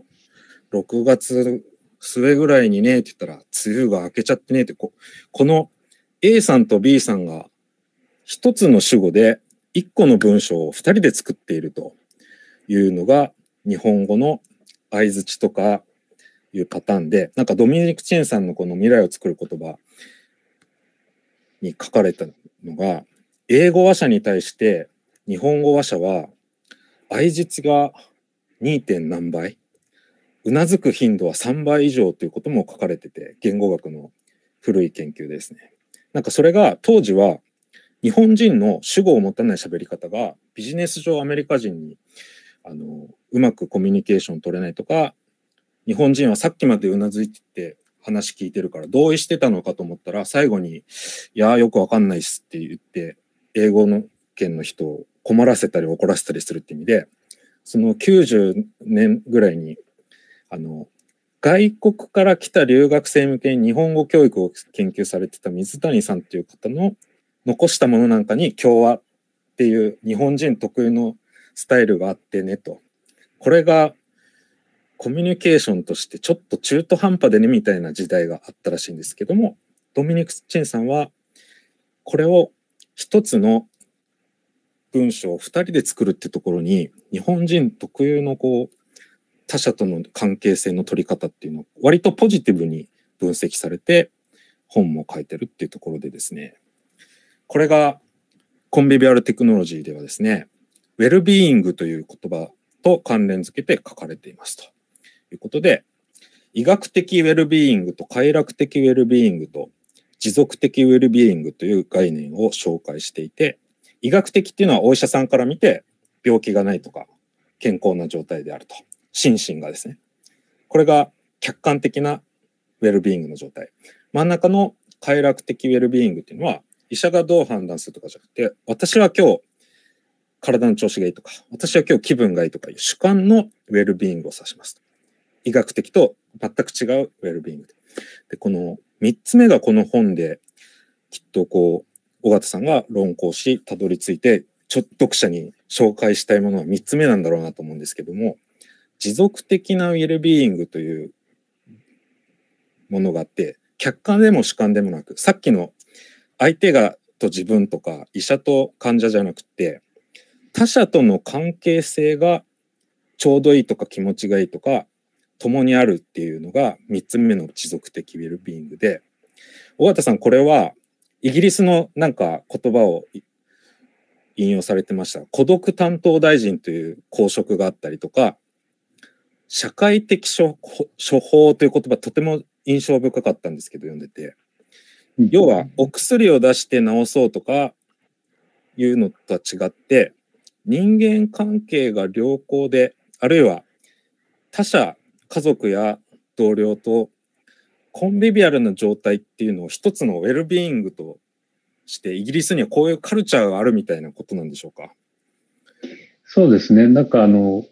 6月末ぐらいにねって言ったら梅雨が明けちゃってねって、この A さんと B さんが一つの主語で一個の文章を二人で作っているというのが日本語の相槌とかいうパターンで、なんかドミニク・チェンさんのこの未来を作る言葉に書かれたのが、英語話者に対して日本語話者は相槌が 2. 点何倍、うなずく頻度は3倍以上ということも書かれてて、言語学の古い研究ですね。なんかそれが当時は日本人の主語を持たない喋り方がビジネス上アメリカ人にうまくコミュニケーション取れないとか、日本人はさっきまでうなずいてて話聞いてるから同意してたのかと思ったら、最後にいやよくわかんないっすって言って英語の圏の人を困らせたり怒らせたりするって意味で、その90年ぐらいに外国から来た留学生向けに日本語教育を研究されてた水谷さんという方の残したものなんかに共和っていう日本人特有のスタイルがあってねと、これがコミュニケーションとしてちょっと中途半端でねみたいな時代があったらしいんですけども、ドミニク・チェンさんはこれを一つの文章を二人で作るってところに日本人特有のこう他者との関係性の取り方っていうのを割とポジティブに分析されて本も書いてるっていうところでですね、これがコンビビアルテクノロジーではですね、ウェルビーイングという言葉と関連づけて書かれていますということで、医学的ウェルビーイングと快楽的ウェルビーイングと持続的ウェルビーイングという概念を紹介していて、医学的っていうのはお医者さんから見て病気がないとか健康な状態であると、心身がですね、これが客観的なウェルビーイングの状態。真ん中の快楽的ウェルビーイングっていうのは医者がどう判断するとかじゃなくて、私は今日体の調子がいいとか、私は今日気分がいいとかいう主観のウェルビーイングを指しますと。医学的と全く違うウェルビーイングで、この3つ目がこの本できっとこう尾形さんが論考したどり着いて読者に紹介したいものは3つ目なんだろうなと思うんですけども、持続的なウェルビーイングというものがあって、客観でも主観でもなく、さっきの相手がと自分とか医者と患者じゃなくて、他者との関係性がちょうどいいとか気持ちがいいとか共にあるっていうのが3つ目の持続的ウェルビーイングで、尾形さんこれはイギリスのなんか言葉を引用されてました。孤独担当大臣という公職があったりとか、社会的処方という言葉とても印象深かったんですけど読んでて、要はお薬を出して治そうとかいうのとは違って、人間関係が良好で、あるいは他者家族や同僚とコンビビアルな状態っていうのを一つのウェルビーイングとしてイギリスにはこういうカルチャーがあるみたいなことなんでしょうか。 そうですね。なんか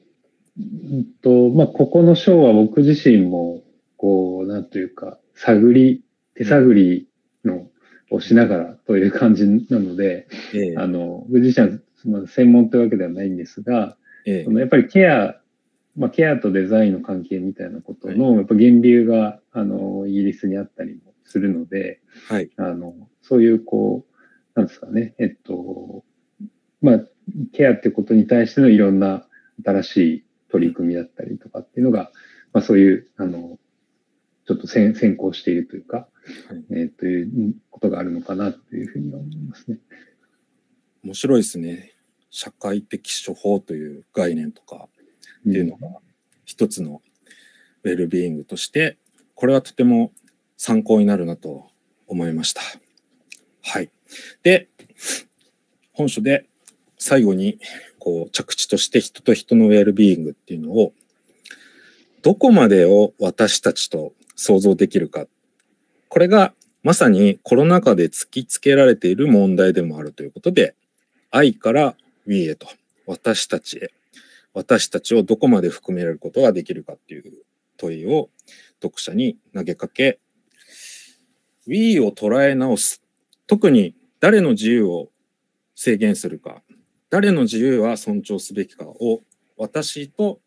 ここの章は僕自身も、こう、なんというか、手探りのをしながらという感じなので、僕自身は専門というわけではないんですが、やっぱりケアとデザインの関係みたいなことの、やっぱ源流が、イギリスにあったりもするので、 はい、 そういう、こう、なんですかね、ケアってことに対してのいろんな新しい取り組みだったりとかっていうのが、まあ、そういう、ちょっと先行しているというか、ということがあるのかなというふうに思いますね。 面白いですね。社会的処方という概念とかっていうのが一つのウェルビーイングとして、これはとても参考になるなと思いました。はい。で、本書で最後にこう着地として人と人のウェルビーイングっていうのをどこまでを私たちと想像できるか。これがまさにコロナ禍で突きつけられている問題でもあるということで、I から We へと、私たちへ、私たちをどこまで含められることができるかっていう問いを読者に投げかけ、We を捉え直す。特に誰の自由を制限するか、誰の自由は尊重すべきかを私と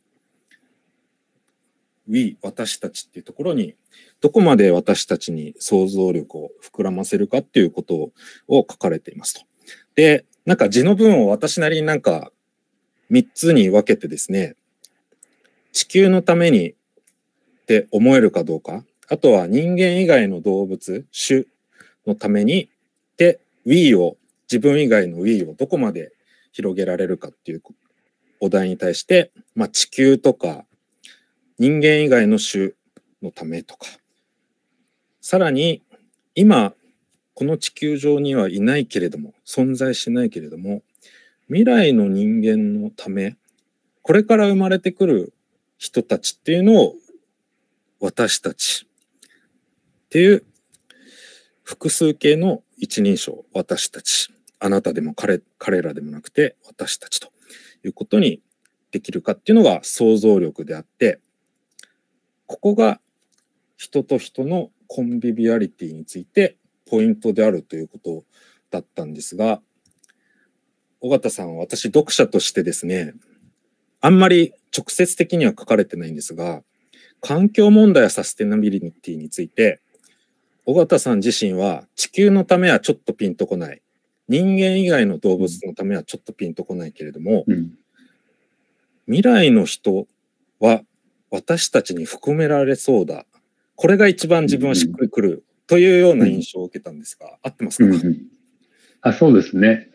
We、私たちっていうところにどこまで私たちに想像力を膨らませるかっていうことを書かれていますと。で、なんか字の文を私なりになんか3つに分けてですね、地球のためにって思えるかどうか、あとは人間以外の動物、種のためにで We を、自分以外の We をどこまで広げられるかっていうお題に対して、まあ、地球とか人間以外の種のためとか、さらに今この地球上にはいないけれども、存在しないけれども、未来の人間のため、これから生まれてくる人たちっていうのを私たちっていう複数形の一人称、私たち、あなたでも彼らでもなくて私たちということにできるかっていうのが想像力であって、ここが人と人のコンビビアリティについてポイントであるということだったんですが、尾形さん、私読者としてですね、あんまり直接的には書かれてないんですが、環境問題やサステナビリティについて、尾形さん自身は地球のためはちょっとピンとこない。人間以外の動物のためはちょっとピンとこないけれども、未来の人は私たちに含められそうだ。これが一番自分はしっくりくるというような印象を受けたんですが、合ってますか？ そうですね。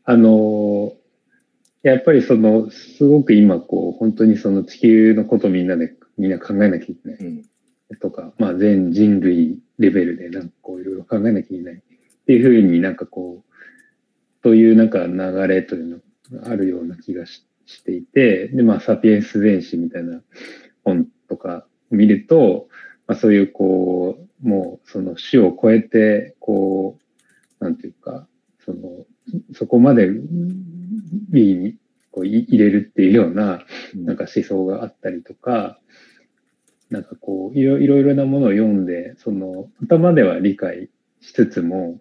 やっぱりすごく今本当に地球のことみんな考えなきゃいけない。とか、まあ全人類レベルでいろいろ考えなきゃいけないっていうふうにという流れというのがあるような気がしていて、で、まあサピエンス全史みたいな本とか見ると、まあそういうもうその種を超えて、なんていうか、そこまでBに入れるっていうような、思想があったりとか、いろいろなものを読んで、頭では理解しつつも、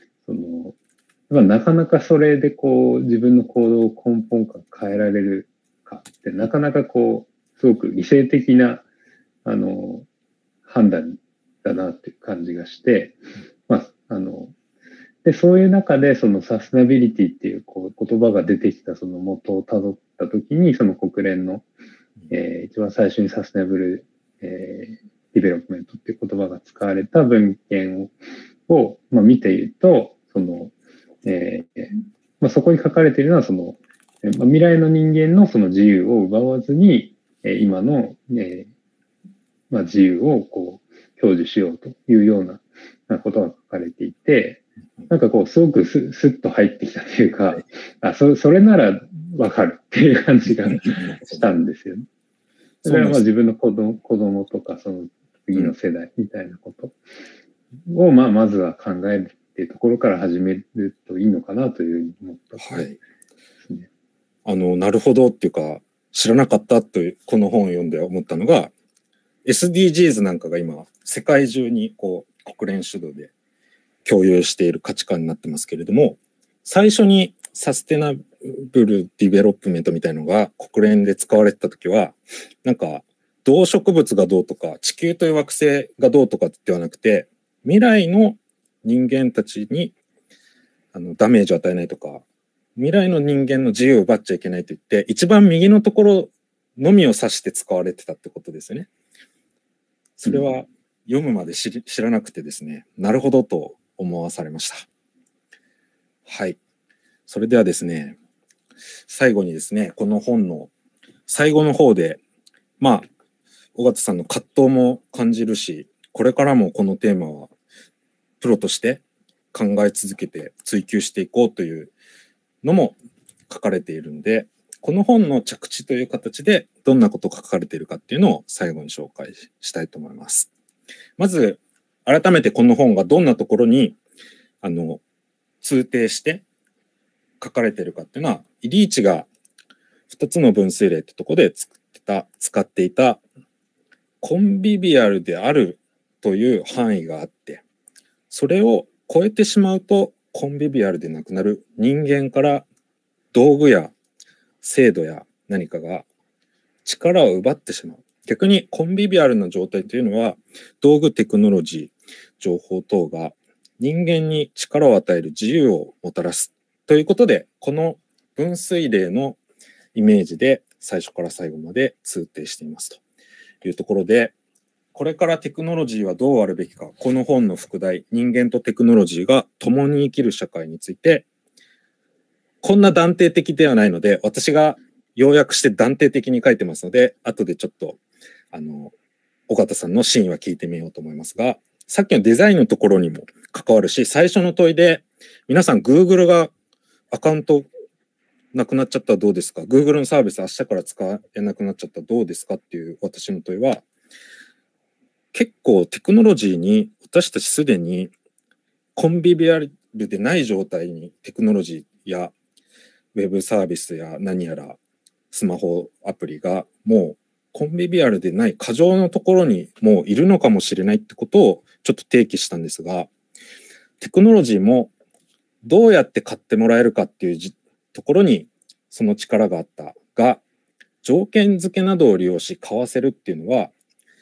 なかなかそれで自分の行動を根本から変えられるかって、なかなかすごく理性的な、判断だなっていう感じがして、まあ、で、そういう中で、サステナビリティっていう言葉が出てきた元を辿ったときに、国連の、一番最初にサステナブルディベロップメントっていう言葉が使われた文献を、見ていると、そこに書かれているのは未来の人間の自由を奪わずに、今の、自由を享受しようというようなことが書かれていて、すごくスッと入ってきたというか、それならわかるっていう感じがしたんですよね。それは自分の子供とか次の世代みたいなことをまずは考えるっていうところから始めるといいのかなというふうに思ったですね。 なるほどっていうか、知らなかったというこの本を読んで思ったのが、SDGs なんかが今世界中に国連主導で共有している価値観になってますけれども、最初にサステナブルディベロップメントみたいのが国連で使われてた時は、動植物がどうとか地球という惑星がどうとかではなくて、未来の人間たちにダメージを与えないとか、未来の人間の自由を奪っちゃいけないと言って、一番右のところのみを指して使われてたってことですよね。それは読むまで知らなくてですね、なるほどと思わされました。はい。それではですね、最後にですね、この本の最後の方で、尾形さんの葛藤も感じるし、これからもこのテーマはプロとして考え続けて追求していこうというのも書かれているので、この本の着地という形でどんなことが書かれているかっていうのを最後に紹介したいと思います。まず、改めてこの本がどんなところに通底して書かれているかっていうのは、リーチが2つの分水嶺ってところで使っていたコンビビアルであるという範囲があって、それを超えてしまうとコンビビアルでなくなる人間から道具や制度や何かが力を奪ってしまう。逆にコンビビアルな状態というのは、道具、テクノロジー、情報等が人間に力を与える自由をもたらすということで、この分水嶺のイメージで最初から最後まで通底していますというところで、これからテクノロジーはどうあるべきか、この本の副題、人間とテクノロジーが共に生きる社会について、こんな断定的ではないので、私が要約して断定的に書いてますので、後でちょっと、尾形さんの真意は聞いてみようと思いますが、さっきのデザインのところにも関わるし、最初の問いで、皆さん Google がアカウントなくなっちゃったらどうですか？ Google のサービス明日から使えなくなっちゃったらどうですかっていう私の問いは、結構テクノロジーに私たちすでにコンビビアルでない状態にテクノロジーやウェブサービスや何やらスマホアプリがもうコンビビアルでない過剰のところにもういるのかもしれないってことをちょっと提起したんですが、テクノロジーもどうやって買ってもらえるかっていうところにその力があったが、条件付けなどを利用し買わせるっていうのは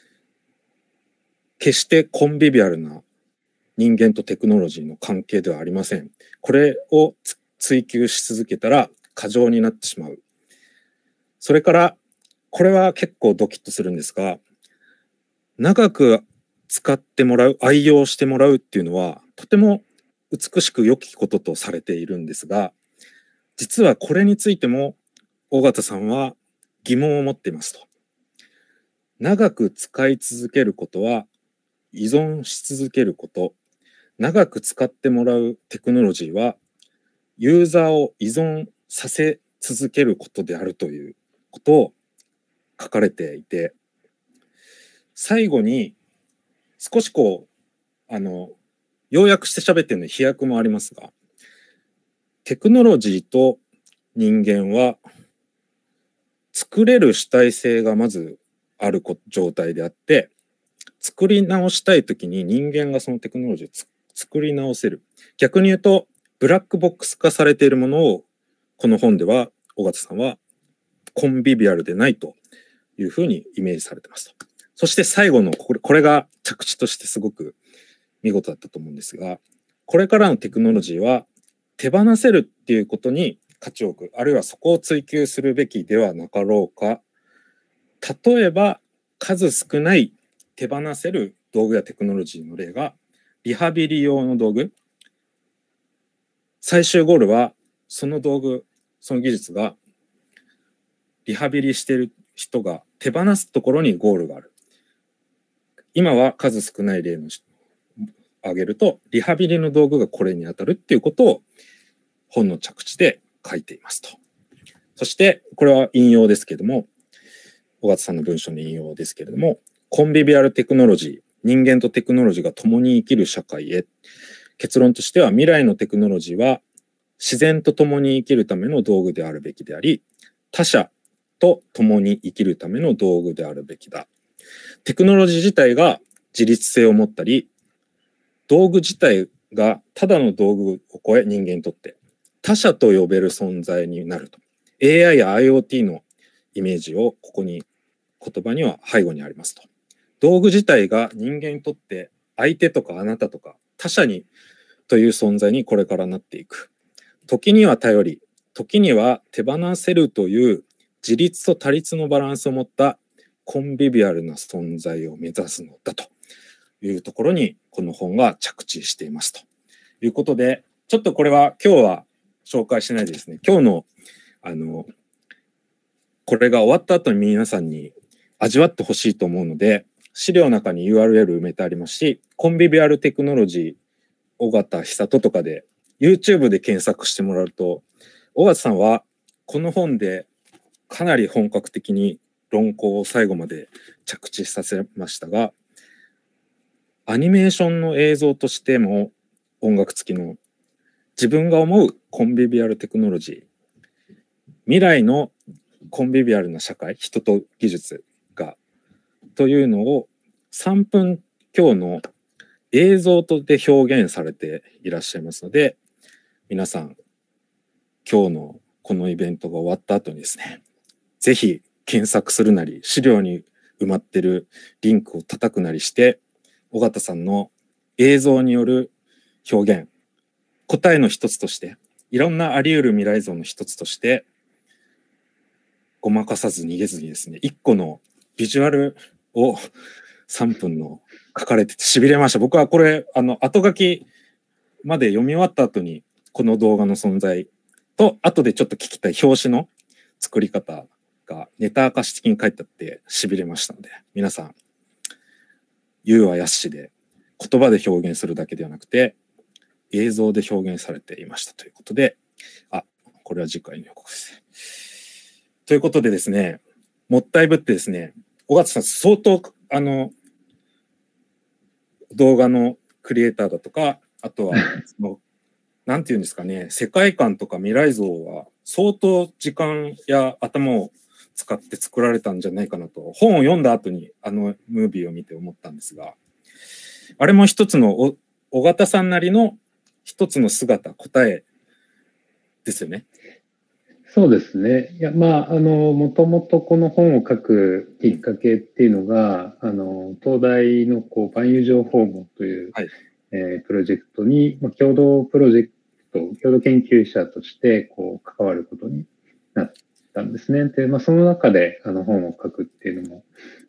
決してコンビビアルな人間とテクノロジーの関係ではありません。これを追求し続けたら過剰になってしまう。それからこれは結構ドキッとするんですが、長く使ってもらう、愛用してもらうっていうのはとても美しく良きこととされているんですが、実はこれについても尾形さんは疑問を持っていますと。長く使い続けることは依存し続けること、長く使ってもらうテクノロジーはユーザーを依存させ続けることであるということを書かれていて、最後に少し要約して喋ってるのに飛躍もありますが、テクノロジーと人間は作れる主体性がまずある状態であって、作り直したいときに人間がそのテクノロジーを作り直せる。逆に言うと、ブラックボックス化されているものを、この本では、尾形さんはコンビビアルでないというふうにイメージされていますと。そして最後の、これが着地としてすごく見事だったと思うんですが、これからのテクノロジーは手放せるっていうことに価値を置く、あるいはそこを追求するべきではなかろうか。例えば、数少ない手放せる道具やテクノロジーの例が、リハビリ用の道具。最終ゴールは、その道具、その技術が、リハビリしている人が手放すところにゴールがある。今は数少ない例を挙げると、リハビリの道具がこれに当たるっていうことを本の着地で書いていますと。そして、これは引用ですけれども、尾形さんの文章の引用ですけれども、コンビビアルテクノロジー、人間とテクノロジーが共に生きる社会へ。結論としては、未来のテクノロジーは自然と共に生きるための道具であるべきであり、他者と共に生きるための道具であるべきだ。テクノロジー自体が自立性を持ったり、道具自体がただの道具を超え人間にとって他者と呼べる存在になると。AI や IoT のイメージをここに言葉には背後にありますと。道具自体が人間にとって相手とかあなたとか他者にという存在にこれからなっていく。時には頼り、時には手放せるという自立と多律のバランスを持ったコンビビアルな存在を目指すのだというところにこの本が着地していますということで、ちょっとこれは今日は紹介しないでですね、今日のこれが終わった後に皆さんに味わってほしいと思うので、資料の中に URL 埋めてありますし、コンビビアルテクノロジー尾形久人とかで YouTube で検索してもらうと、尾形さんはこの本でかなり本格的に論考を最後まで着地させましたが、アニメーションの映像としても音楽付きの自分が思うコンビビアルテクノロジー、未来のコンビビアルな社会、人と技術がというのを3分強の映像とで表現されていらっしゃいますので、皆さん今日のこのイベントが終わった後にですね、ぜひ検索するなり、資料に埋まってるリンクを叩くなりして、尾形さんの映像による表現、答えの一つとして、いろんなあり得る未来像の一つとして、ごまかさず逃げずにですね、一個のビジュアルを3分の書かれてて痺れました。僕はこれ、後書きまで読み終わった後に、この動画の存在と、後でちょっと聞きたい表紙の作り方がネタ明かし的に書いてあって痺れましたので、皆さん、言うはやすしで、言葉で表現するだけではなくて、映像で表現されていましたということで、これは次回の予告ですね。ということでですね、もったいぶってですね、尾形さん相当、動画のクリエイターだとか、あとは、なんていうんですかね、世界観とか未来像は相当時間や頭を使って作られたんじゃないかなと、本を読んだ後にムービーを見て思ったんですが、あれも一つの尾形さんなりの一つの姿、答えですよね。 そうですね。いや、もともとこの本を書くきっかけっていうのが、東大の万有情報網という、 はい、 プロジェクトに、共同プロジェクト、共同研究者として関わることになったんですね。で、その中で本を書くっていうの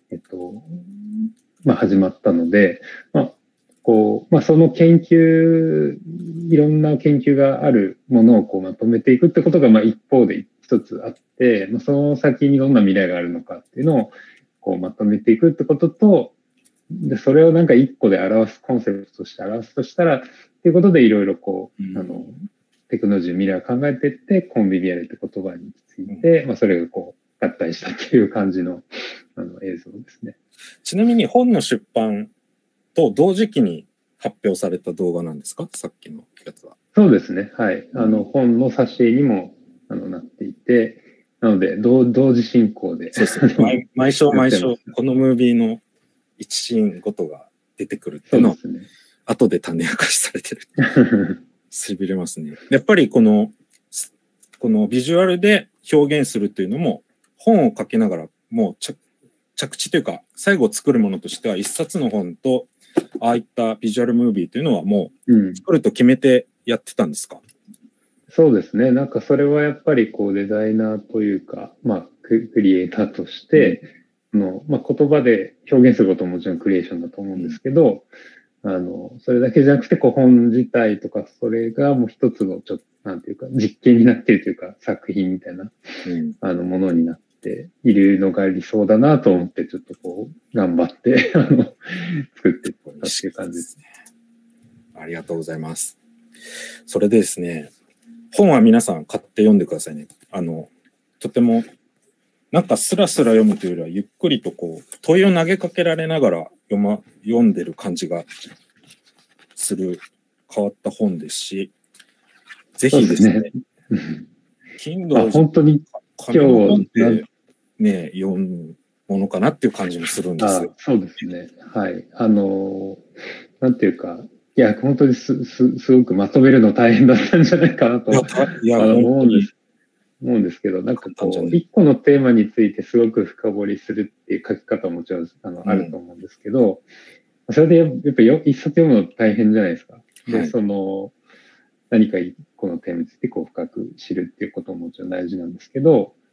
も、始まったので、その研究、いろんな研究があるものをまとめていくってことが、一方で一つあって、その先にどんな未来があるのかっていうのをまとめていくってことと、で、それをなんか一個で表す、コンセプトとして表すとしたら、っていうことでいろいろテクノロジー、未来を考えていって、コンビビアルって言葉について、それが合体したっていう感じの、映像ですね。 ちなみに本の出版と同時期に発表された動画なんですか？さっきのやつは。 そうですね。はい。本の挿絵にもなっていて、なので、同時進行で。 そうですね。毎章、このムービーの一シーンごとが出てくるっていうのを、後で種明かしされてる。痺れますね。やっぱりこのビジュアルで表現するというのも、本を書きながら、もう着地というか、最後作るものとしては、一冊の本と、ああいったビジュアルムービーというのはもう作ると決めてやってたんですか？ そうですね。なんかそれはやっぱりデザイナーというか、クリエイターとして、言葉で表現することももちろんクリエーションだと思うんですけど、それだけじゃなくて本自体とか、それがもう一つのなんていうか、実験になっているというか、作品みたいな、ものになっているのが理想だなと思って、ちょっと頑張って、作っていったっていう感じですね。 ありがとうございます。それでですね、本は皆さん買って読んでくださいね。とても、なんかスラスラ読むというよりは、ゆっくりと問いを投げかけられながら読んでる感じがする変わった本ですし、ぜひですね、Kindle 本当に紙の本ってね、読むものかなっていう感じもするんです。 そうですね。はい。なんていうか、いや、本当にすごくまとめるの大変だったんじゃないかなと思うんですけど、なんか一個のテーマについてすごく深掘りするっていう書き方ももちろんあると思うんですけど、それでやっぱり一冊読むの大変じゃないですか。で、何か一個のテーマについて深く知るっていうことももちろん大事なんですけど、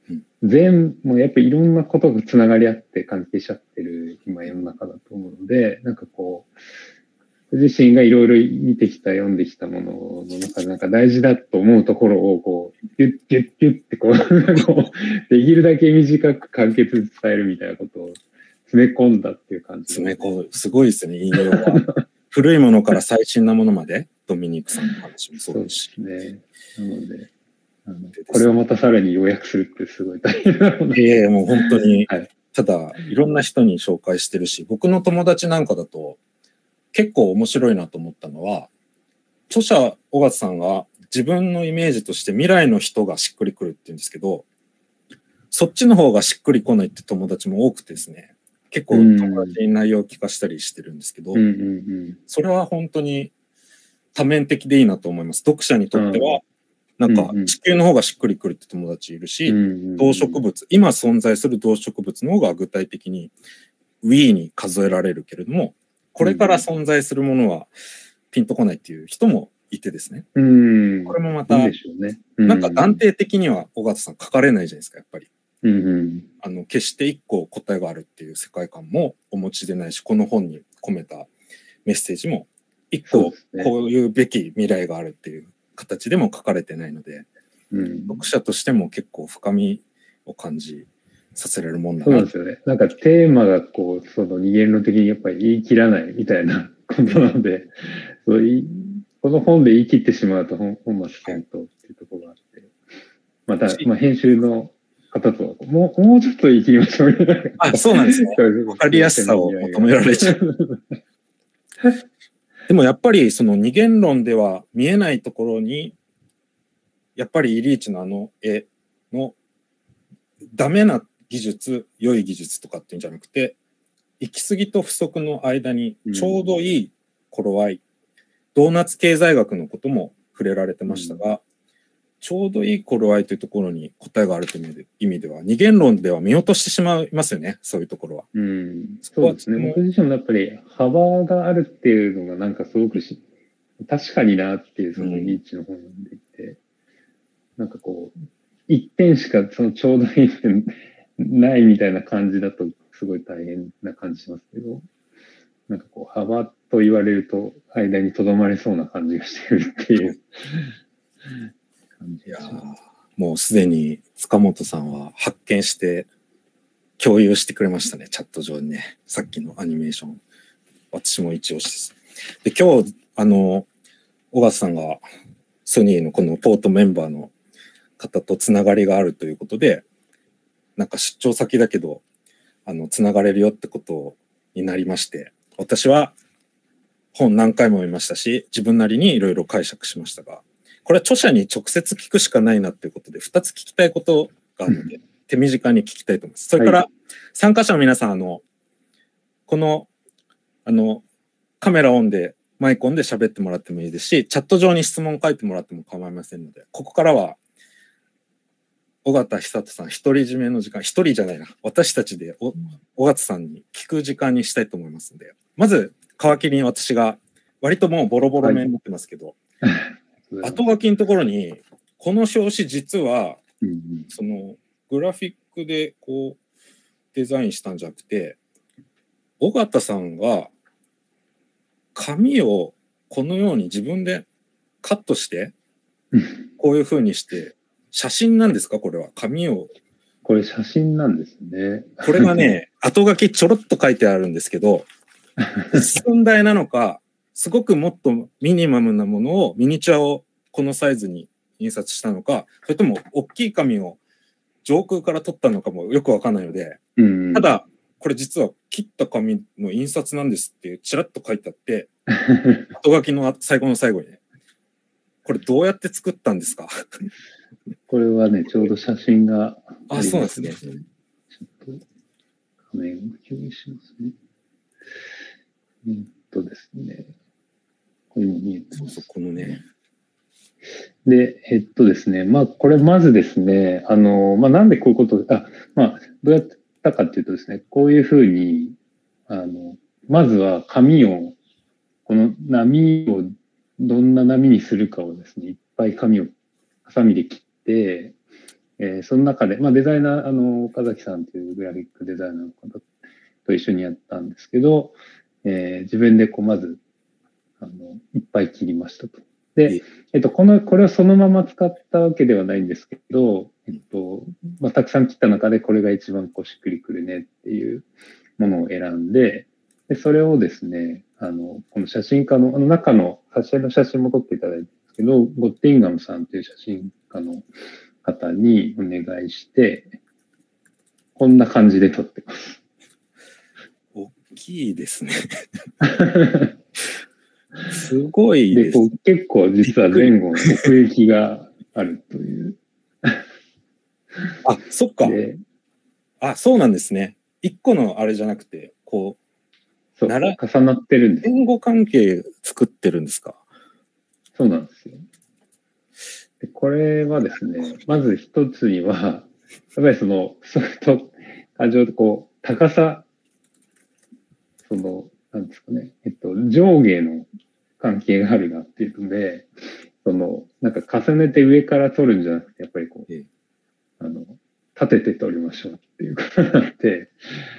もうやっぱりいろんなことがつながり合って関係しちゃってる今世の中だと思うので、なんかこう、ご自身がいろいろ見てきた、読んできたものの中でなんか大事だと思うところをこう、ギュッギュッギュッってこう、できるだけ短く簡潔に伝えるみたいなことを詰め込んだっていう感じ。 詰め込む。すごいですね、引用が。古いものから最新なものまで、ドミニクさんの話もそうですし。 そうですね。なので、これをまたさらに要約するってすごい大変なもの。 もう本当に、 はい、 ただ、いろんな人に紹介してるし、僕の友達なんかだと、結構面白いなと思ったのは、著者、尾形さんが自分のイメージとして未来の人がしっくりくるって言うんですけど、そっちの方がしっくりこないって友達も多くてですね、結構友達に内容を聞かしたりしてるんですけど、それは本当に多面的でいいなと思います。読者にとっては、なんか地球の方がしっくりくるって友達いるし、動植物、今存在する動植物の方が具体的に Wii に数えられるけれども、これから存在するものはピンとこないっていう人もいてですね。これもまた、なんか断定的には尾形さん書かれないじゃないですか、やっぱり。決して一個答えがあるっていう世界観もお持ちでないし、この本に込めたメッセージも一個こういうべき未来があるっていう形でも書かれてないので、読者としても結構深みを感じさせられるもんだな。 そうなんですよね。なんかテーマがこう、その二元論的にやっぱり言い切らないみたいなことなので、この本で言い切ってしまうと本末転倒っていうところがあって、また、編集の方ともうちょっと言い切りましょうみたいな。 あ、そうなんですね。わかりやすさを求められちゃう。でもやっぱりその二元論では見えないところに、やっぱりイリーチのあの絵のダメな技術、良い技術とかっていうんじゃなくて、行き過ぎと不足の間にちょうどいい頃合い、ドーナツ経済学のことも触れられてましたが、ちょうどいい頃合いというところに答えがあるという意味では、二元論では見落としてしまいますよね、そういうところは。 そうですね。僕自身もやっぱり幅があるっていうのがなんかすごく確かになっていうそのリーチの本でいて、なんかこう、一点しかそのちょうどいいってないみたいな感じだとすごい大変な感じしますけど、なんかこう幅と言われると間にとどまれそうな感じがしてるっていう感じがします。 もうすでに塚本さんは発見して共有してくれましたね、チャット上にね。さっきのアニメーション。私も一押しです。で、今日、尾形さんがソニーのこのポートメンバーの方とつながりがあるということで、なんか出張先だけど、つながれるよってことになりまして、私は本何回も読みましたし、自分なりにいろいろ解釈しましたが、これは著者に直接聞くしかないなっていうことで、2つ聞きたいことがあるので、手短に聞きたいと思います。それから、参加者の皆さん、この、カメラオンで、マイコンで喋ってもらってもいいですし、チャット上に質問書いてもらっても構いませんので、ここからは、尾形久人さん、独り占めの時間、一人じゃないな、私たちで尾形さんに聞く時間にしたいと思いますので、まず、皮切りに私が、割ともうボロボロ目になってますけど、後書きのところに、この表紙実は、そのグラフィックでこうデザインしたんじゃなくて、尾形さんが紙をこのように自分でカットして、こういう風にして、写真なんですかこれは。紙を。 これ写真なんですね。 これがね、後書きちょろっと書いてあるんですけど、寸大なのか、すごくもっとミニマムなものを、ミニチュアをこのサイズに印刷したのか、それとも大きい紙を上空から撮ったのかもよくわかんないので、ただ、これ実は切った紙の印刷なんですってちらっと書いてあって、後書きの最後の最後にね、これどうやって作ったんですか？ これはね、ちょうど写真があ、そうなんですね。 ちょっと画面を共有しますね。ですね。これも見えてます。 そうそう、このね。 で、ですね、これまずですね、なんでこういうこと、どうやったかっていうとですね、こういうふうに、まずは紙を、この波をどんな波にするかをですね、いっぱい紙をハサミで切って、 その中で、まあ、デザイナー、岡崎さんというグラフィックデザイナーの方と一緒にやったんですけど、自分でまず、いっぱい切りましたと。で、これをそのまま使ったわけではないんですけど、まあ、たくさん切った中でこれが一番しっくりくるねっていうものを選んで、それをですね、この写真家の、中の挿絵の写真も撮っていただいたんですけど、ゴッティンガムさんという写真家の方にお願いして、こんな感じで撮ってます。 大きいですね。すごいです。 で、結構実は前後の奥行きがあるという。 あ、そっか。あ、そうなんですね。一個のあれじゃなくて、 そう、重なってるんです。 前後関係作ってるんですか？ そうなんですよ。で、これはですね、まず一つには、やっぱりソフト過剰で高さ、なんですかね、上下の関係があるなっていうので、なんか重ねて上から取るんじゃなくて、やっぱり立てて取りましょうっていうことになって、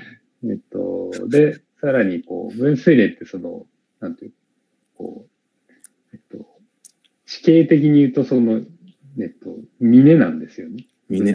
で、さらに分水嶺ってなんていう、地形的に言うと峰なんですよね。 峰、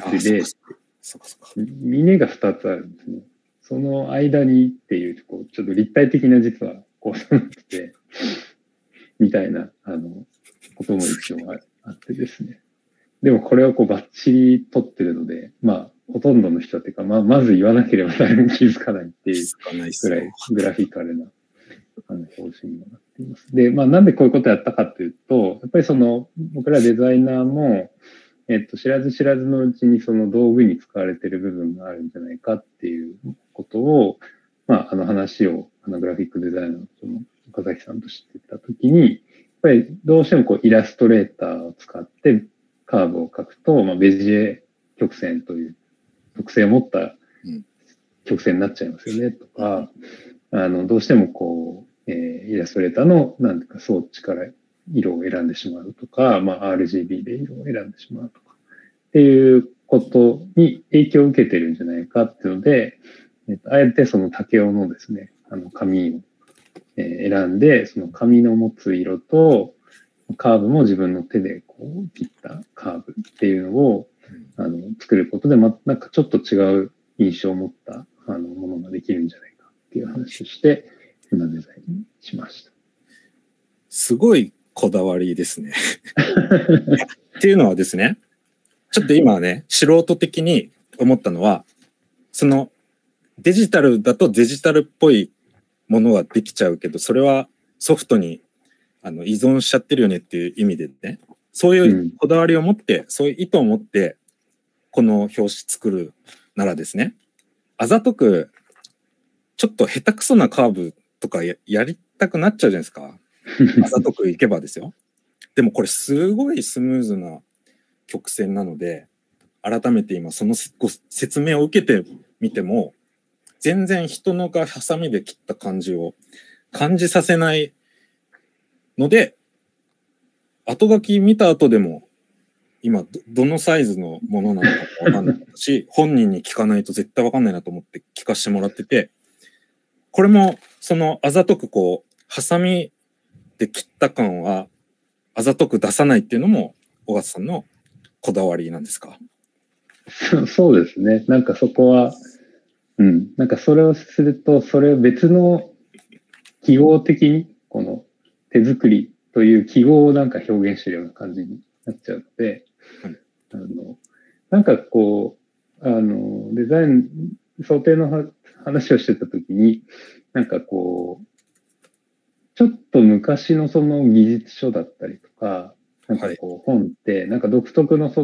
峰が2つあるんですね。その間にっていう、ちょっと立体的な実は構想になってて、みたいな、ことも一応あってですね。でもこれをバッチリ撮ってるので、まあ、ほとんどの人っていうか、まず言わなければ誰も気づかないっていうぐらいグラフィカルな方針になっています。で、まあ、なんでこういうことをやったかというと、やっぱり僕らデザイナーも、知らず知らずのうちに道具に使われている部分があるんじゃないかっていうことを、まあ、話を、グラフィックデザイナーの岡崎さんとしてたときに、やっぱりどうしてもイラストレーターを使ってカーブを描くと、まあ、ベジエ曲線という特性を持った曲線になっちゃいますよね、とか、どうしてもイラストレーターのなんていうか装置から色を選んでしまうとか、まあ、RGB で色を選んでしまうとかっていうことに影響を受けてるんじゃないかっていうので、あえて竹雄のですね、紙を選んで、その紙の持つ色とカーブも自分の手で切ったカーブっていうのを作ることで、なんかちょっと違う印象を持ったものができるんじゃないかっていう話をして、こんなデザインにしました。 すごいこだわりですね。っていうのはですね、ちょっと今ね、素人的に思ったのは、デジタルだとデジタルっぽいものはできちゃうけど、それはソフトに依存しちゃってるよねっていう意味でね、そういうこだわりを持って、そういう意図を持って、この表紙作るならですね、あざとく、ちょっと下手くそなカーブとか やりたくなっちゃうじゃないですか。あざとくいけばですよ。でもこれすごいスムーズな曲線なので、改めて今そのご説明を受けてみても、全然人のがハサミで切った感じを感じさせないので、後書き見た後でも、今 どのサイズのものなのかわかんないし、本人に聞かないと絶対わかんないなと思って聞かせてもらってて、これもあざとくハサミで切った感はあざとく出さないっていうのも尾形さんのこだわりなんですか？ そうですね。なんかそこは、なんかそれをすると、それを別の記号的に、この手作りという記号をなんか表現してるような感じになっちゃうので、なんかデザイン、想定の話をしてたときに、なんかちょっと昔の技術書だったりとか、なんか本って、なんか独特の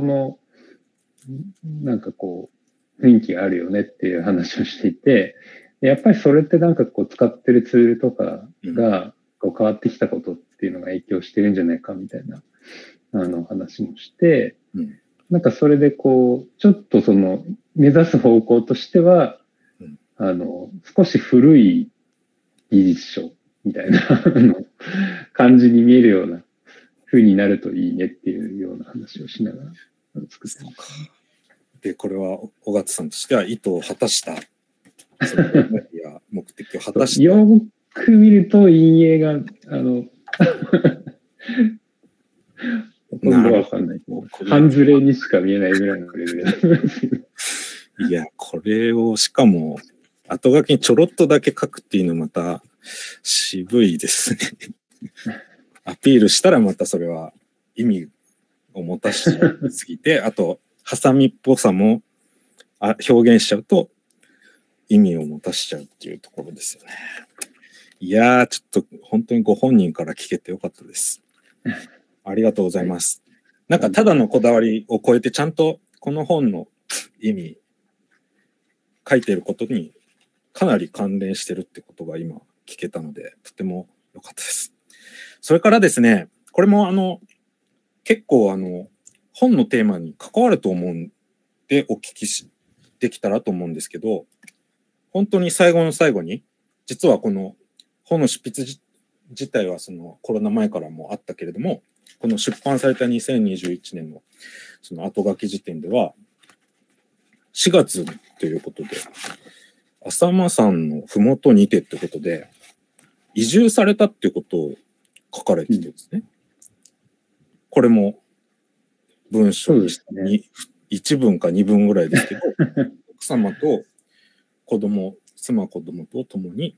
なんか雰囲気があるよねっていう話をしていて、やっぱりそれってなんか使ってるツールとかが変わってきたことっていうのが影響してるんじゃないかみたいな話もして、なんかそれでちょっと目指す方向としては、少し古い技術書みたいな感じに見えるような風になるといいねっていうような話をしながら作ってます。 で、これは尾形さんとしては意図を果たした、その目的を果たした。 よく見ると、陰影が、ほとんどわかんない。半ズレにしか見えないぐらいのレベルですいや、これをしかも、後書きにちょろっとだけ書くっていうのまた渋いですね。アピールしたらまたそれは意味を持たしすぎて、あと、ハサミっぽさも表現しちゃうと意味を持たしちゃうっていうところですよね。いやー、ちょっと本当にご本人から聞けてよかったです。ありがとうございます。なんかただのこだわりを超えてちゃんとこの本の意味、書いていることにかなり関連してるってことが今聞けたので、とても良かったです。それからですね、これも結構本のテーマに関わると思うんでお聞きできたらと思うんですけど、本当に最後の最後に、実はこの本の執筆自体はそのコロナ前からもあったけれども、この出版された2021年のその後書き時点では、4月ということで、浅間山のふもとにてってことで、移住されたっていうことを書かれててですね。これも文章に1文か2文ぐらいですけど、奥様と妻子供と共に、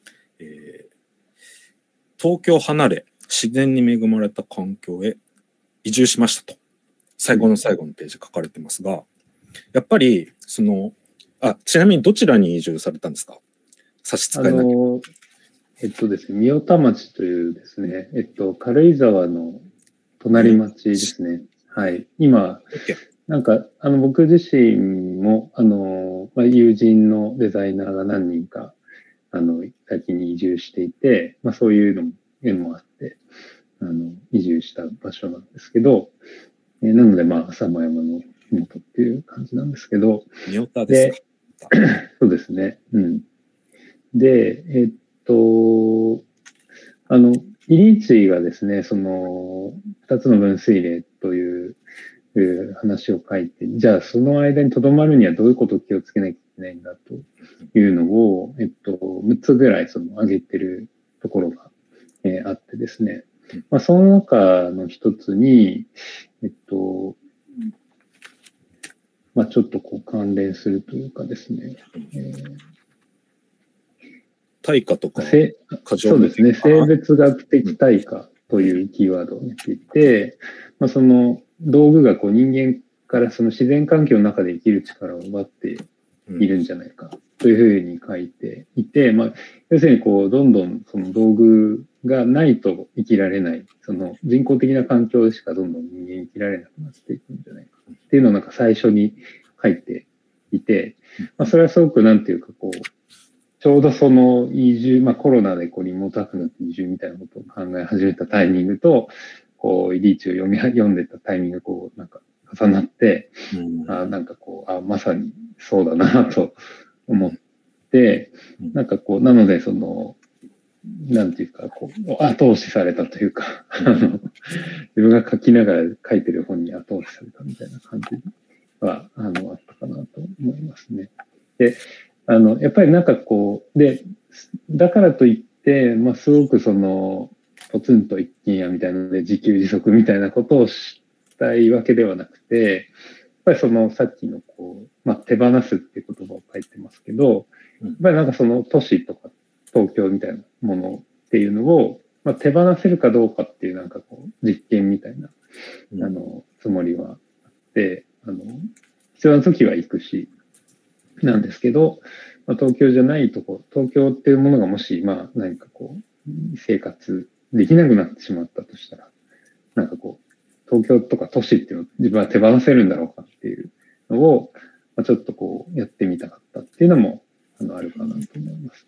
東京を離れ、自然に恵まれた環境へ移住しましたと。最後の最後のページ書かれてますが、やっぱり、ちなみにどちらに移住されたんですか？差し支えなく。 ですね、三代田町というですね、軽井沢の隣町ですね。はい。今、なんか、僕自身も、友人のデザイナーが何人か、先に移住していて、そういうのも縁もあって、移住した場所なんですけど、なので、浅間山の麓っていう感じなんですけど、 三代田ですか？ そうですね。うん。で、イリーチがですね、二つの分水嶺という話を書いて、じゃあその間に留まるにはどういうことを気をつけなきゃいけないんだというのを、6つぐらい挙げてるところが、あってですね。その中の一つに、ちょっと関連するというかですね。 対価とかそうですね。生物学的対価というキーワードを見ていて、その道具が人間からその自然環境の中で生きる力を奪っているんじゃないかというふうに書いていて、要するにどんどんその道具がないと生きられない、その人工的な環境でしかどんどん人間生きられなくなっていくんじゃないかっていうのを最初に書いていて、それはすごくちょうどその移住、コロナでリモートワークの移住みたいなことを考え始めたタイミングと、リーチを読んでたタイミングが重なって、まさにそうだなと思って、なのでなんていうか、後押しされたというか、自分が書きながら書いてる本に後押しされたみたいな感じは、あったかなと思いますね。で、やっぱりで、だからといって、すごくポツンと一軒家みたいなので自給自足みたいなことをしたいわけではなくて、やっぱりさっきの手放すっていう言葉を書いてますけど、やっぱり都市とか東京みたいなものっていうのを、手放せるかどうかっていう実験みたいな、つもりはあって、必要な時は行くし、なんですけど、東京じゃないとこ、東京っていうものがもし、何か生活できなくなってしまったとしたら、東京とか都市っていうのを自分は手放せるんだろうかっていうのを、ちょっとやってみたかったっていうのも、あるかなと思います。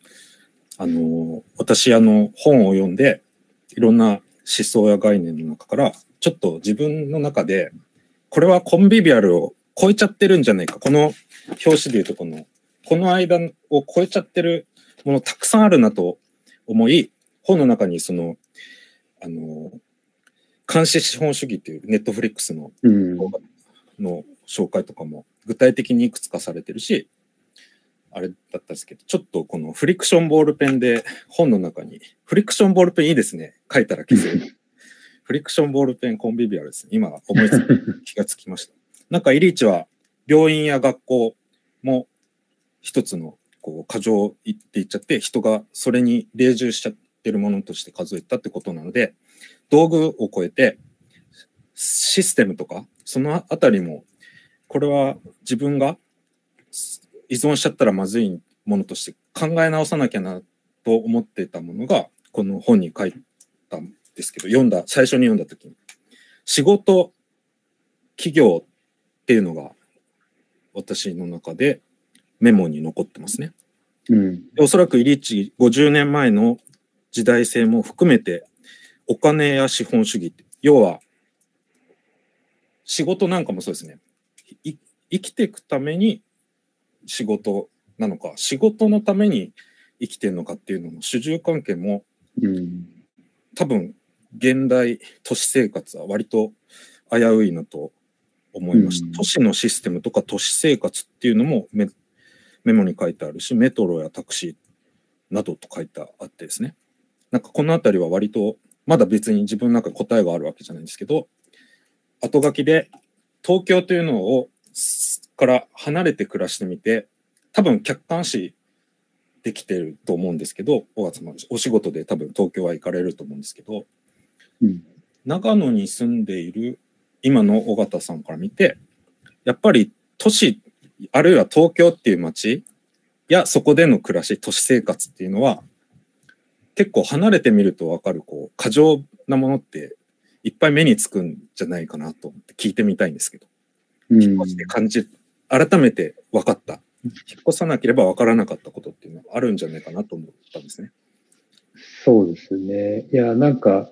私、本を読んで、いろんな思想や概念の中から、ちょっと自分の中で、これはコンビビアルを超えちゃってるんじゃないか。この表紙でいうとこの間を超えちゃってるものたくさんあるなと思い、本の中に監視資本主義っていうネットフリックスの紹介とかも具体的にいくつかされてるし、あれだったんですけど、ちょっとこのフリクションボールペンで本の中に、フリクションボールペンいいですね。書いたら消せる。フリクションボールペンコンビビアルですね。今思いつく気がつきました。なんかイリーチは病院や学校も一つのこう過剰って言っちゃって、人がそれに例従しちゃってるものとして数えたってことなので、道具を超えてシステムとかそのあたりも、これは自分が依存しちゃったらまずいものとして考え直さなきゃなと思ってたものがこの本に書いたんですけど、最初に読んだ時に仕事企業っていうのが私の中でメモに残ってますね。おそらくイリーチ50年前の時代性も含めてお金や資本主義って、要は仕事なんかもそうですね。生きていくために仕事なのか、仕事のために生きてるのかっていうのの主従関係も、多分現代都市生活は割と危ういなと思いました。都市のシステムとか都市生活っていうのもメモに書いてあるし、メトロやタクシーなどと書いてあってですね。なんかこのあたりは割とまだ別に自分の中で答えがあるわけじゃないんですけど、後書きで東京というのをから離れて暮らしてみて、多分客観視できてると思うんですけど、尾形さんお仕事で多分東京は行かれると思うんですけど、長野に住んでいる今の尾形さんから見て、やっぱり都市あるいは東京っていう街やそこでの暮らし、都市生活っていうのは結構離れてみると分かるこう過剰なものっていっぱい目につくんじゃないかなと思って聞いてみたいんですけど、引っ越して改めて分かった、引っ越さなければ分からなかったことっていうのがあるんじゃないかなと思ったんですね。 そうですね。いや、なんか、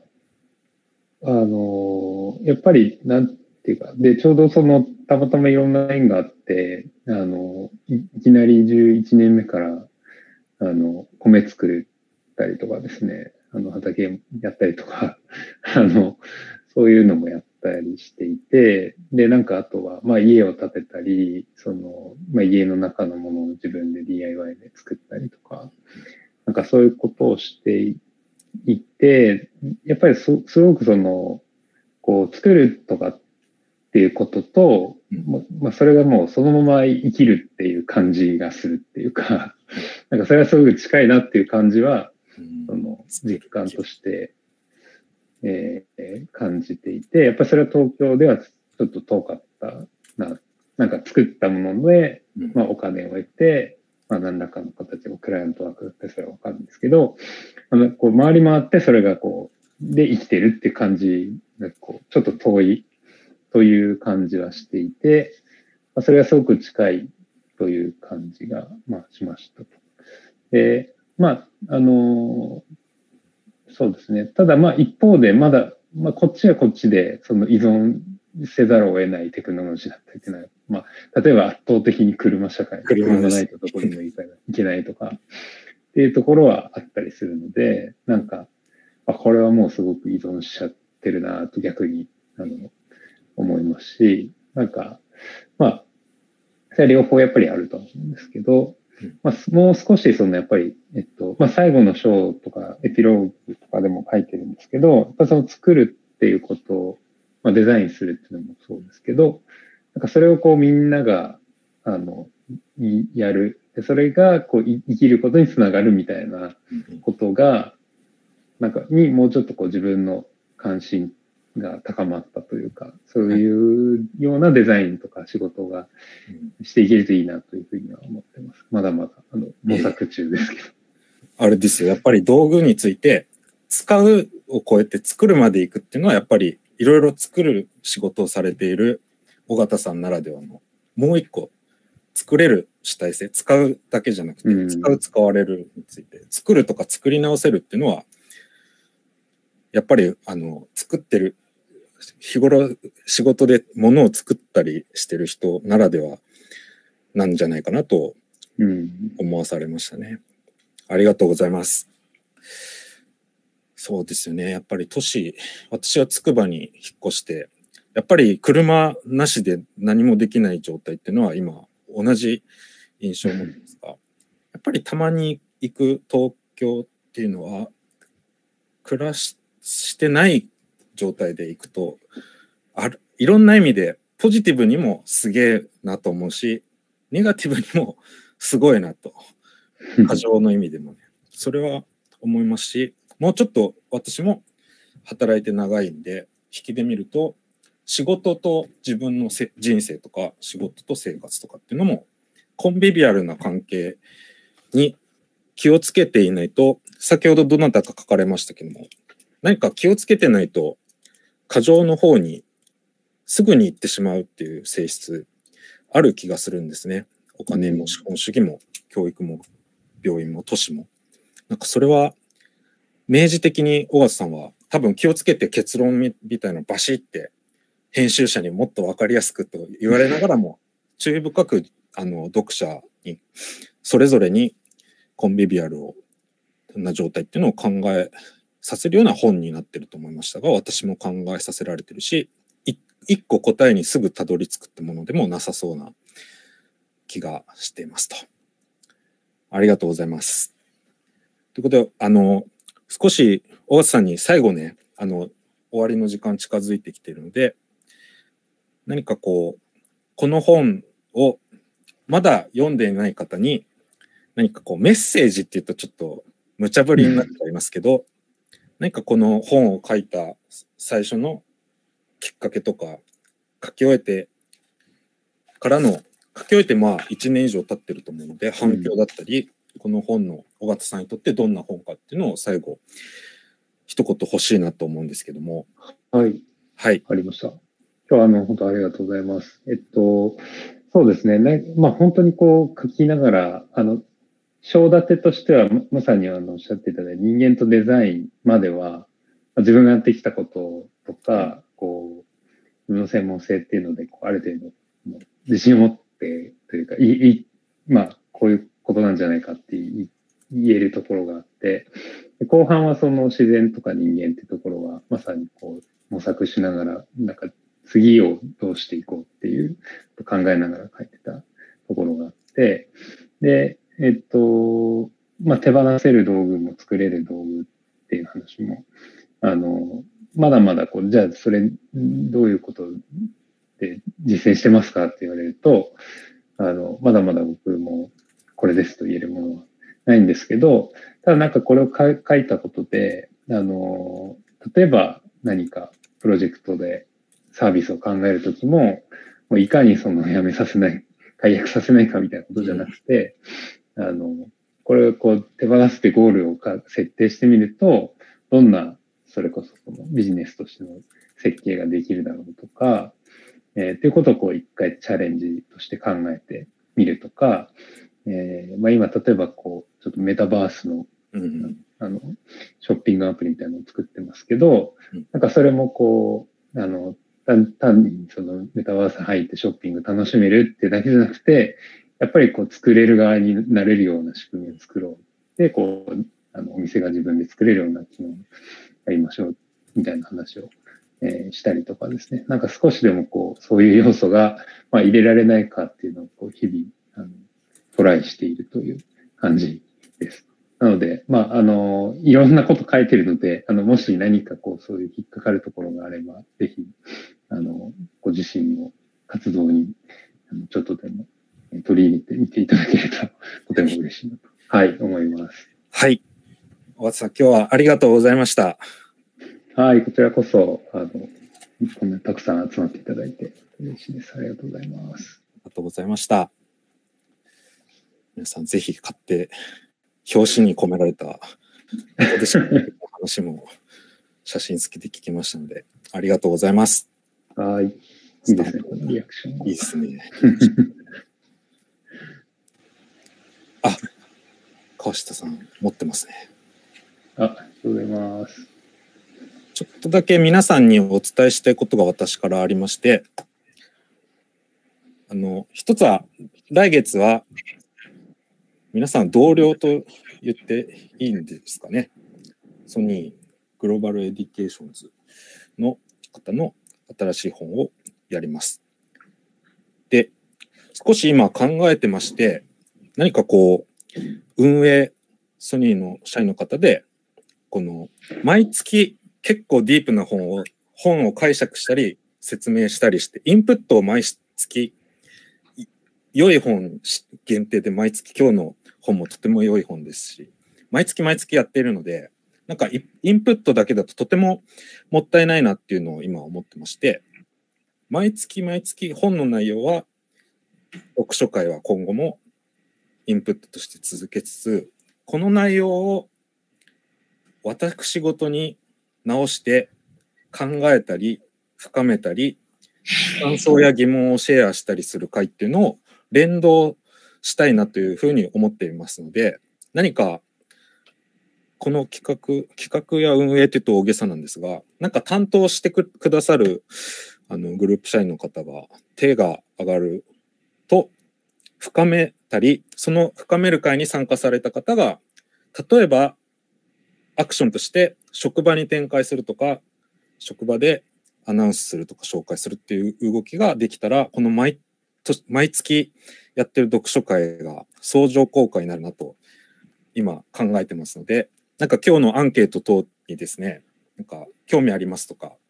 やっぱり、なんていうか、で、ちょうどたまたまいろんな縁があって、いきなり11年目から、米作ったりとかですね、畑やったりとか、そういうのもやったりしていて、で、なんかあとは、まあ家を建てたり、まあ家の中のものを自分で DIY で作ったりとか、なんかそういうことをしていて、やっぱりすごくこう作るとかっていうことと、まあそれがもうそのまま生きるっていう感じがするっていうか、なんかそれはすごく近いなっていう感じは、実感として、感じていて、やっぱりそれは東京ではちょっと遠かったな。なんか作ったもので、まあお金を得て、まあ何らかの形のクライアントワークだってそれはわかるんですけど、こう回り回ってそれがこう、で生きてるっていう感じがこう、ちょっと遠いという感じはしていて、まあ、それがすごく近いという感じが、まあしましたと。で、まあ、そうですね。ただ、まあ、一方で、まだ、まあ、こっちはこっちで、依存せざるを得ないテクノロジーだったりっていうのは、まあ、例えば圧倒的に車社会、車がないとどこにも行けないとか、っていうところはあったりするので、なんか、まあ、これはもうすごく依存しちゃってるなと逆に、思いますし、なんか、まあ、それは両方やっぱりあると思うんですけど、まあ、もう少しやっぱり、まあ、最後の章とかエピローグとかでも書いてるんですけど、やっぱ作るっていうことを、まあ、デザインするっていうのもそうですけど、なんかそれをこうみんなが、やる。でそれがこう生きることにつながるみたいなことが、なんかもうちょっとこう自分の関心が高まったというか、そういうようなデザインとか仕事がしていけるといいなというふうには思ってます。まだまだ模索中ですけど。 あれですよ、やっぱり道具について使うを超えて作るまでいくっていうのはやっぱりいろいろ作る仕事をされている尾形さんならではのもう一個作れる主体性、使うだけじゃなくて使われるについて、作るとか作り直せるっていうのはやっぱり作ってる日頃仕事で物を作ったりしてる人ならではなんじゃないかなと思わされましたね。ありがとうございます。そうですよね。やっぱり都市、私はつくばに引っ越してやっぱり車なしで何もできない状態っていうのは今同じ印象を持ってますが、やっぱりたまに行く東京っていうのは暮らしてない状態で行くといろんな意味でポジティブにもすげえなと思うし、ネガティブにもすごいなと、過剰の意味でもね、それは思いますし、もうちょっと私も働いて長いんで引きで見ると、仕事と自分の人生とか仕事と生活とかっていうのもコンビビアルな関係に気をつけていないと、先ほどどなたか書かれましたけども、何か気をつけてないと過剰の方にすぐに行ってしまうっていう性質ある気がするんですね。お金も資本主義も教育も病院も都市も。なんかそれは明示的に尾形さんは多分気をつけて結論みたいなバシって編集者にもっと分かりやすくと言われながらも注意深く読者にそれぞれにコンビビアルな状態っていうのを考えさせるような本になってると思いましたが、私も考えさせられてるし、一個答えにすぐたどり着くってものでもなさそうな気がしていますと。ありがとうございます。ということで、少し尾形さんに最後ね、終わりの時間近づいてきているので、何かこの本をまだ読んでいない方に、何かメッセージって言うとちょっと無茶ぶりになっちゃいますけど、何かこの本を書いた最初のきっかけとか、書き終えてまあ1年以上経ってると思うので、反響だったり、この本の尾形さんにとってどんな本かっていうのを最後、一言欲しいなと思うんですけども。 はい。はい。ありました。今日は本当ありがとうございます。そうですね。まあ本当に書きながら、章立てとしては、まさにおっしゃっていただいた人間とデザインまでは、自分がやってきたこととか、自分の専門性っていうので、ある程度、自信を持ってというか、まあ、こういうことなんじゃないかって言えるところがあって、後半はその自然とか人間っていうところは、まさに模索しながら、なんか次をどうしていこうっていう考えながら書いてたところがあって、で、まあ、手放せる道具も作れる道具っていう話も、まだまだじゃあそれどういうことで実践してますかって言われると、まだまだ僕もこれですと言えるものはないんですけど、ただなんかこれを書いたことで、例えば何かプロジェクトでサービスを考えるときも、いかに辞めさせない、解約させないかみたいなことじゃなくて、これを手放すってゴールを設定してみると、どんな、それこそビジネスとしての設計ができるだろうとか、ということを一回チャレンジとして考えてみるとか、まあ今、例えばちょっとメタバースの、ショッピングアプリみたいなのを作ってますけど、なんかそれも単にメタバース入ってショッピング楽しめるってだけじゃなくて、やっぱり作れる側になれるような仕組みを作ろう。で、お店が自分で作れるような機能をやりましょうみたいな話を、したりとかですね。なんか少しでもそういう要素が、まあ、入れられないかっていうのを日々トライしているという感じです。なので、まあ、いろんなこと書いてるので、もし何かそういう引っかかるところがあれば、ぜひ、ご自身の活動に、ちょっとでも取り入れてみていただけると、とても嬉しいなと、はい、思います。 はい。尾形さん、今日はありがとうございました。 はい、こちらこそ、こんなたくさん集まっていただいて嬉しいです。ありがとうございます。 ありがとうございました。皆さん、ぜひ買って、表紙に込められた話も写真付きで聞きましたので、ありがとうございます。 はい。いいですね、このリアクション。 いいですね。あ、川下さん、持ってますね。 ありがとうございます。 ちょっとだけ皆さんにお伝えしたいことが私からありまして、一つは、来月は、皆さん同僚と言っていいんですかね。ソニーグローバルエデュケーションズの方の新しい本をやります。で、少し今考えてまして、何かこう、運営、ソニーの社員の方で、この、毎月結構ディープな本を解釈したり、説明したりして、インプットを毎月、良い本限定で毎月今日の本もとても良い本ですし、毎月やっているので、なんかインプットだけだととてももったいないなっていうのを今思ってまして、毎月本の内容は、読書会は今後もインプットとして続けつつ、この内容を私ごとに直して考えたり、深めたり、感想や疑問をシェアしたりする会っていうのを連動したいなというふうに思っていますので、何かこの企画や運営というと大げさなんですが、なんか担当してくださるグループ社員の方が手が上がると深めたり、その深める会に参加された方が、例えばアクションとして職場に展開するとか、職場でアナウンスするとか紹介するっていう動きができたら、この毎月やってる読書会が相乗効果になるなと今考えてますので、なんか今日のアンケート等にですね、なんか興味ありますとか、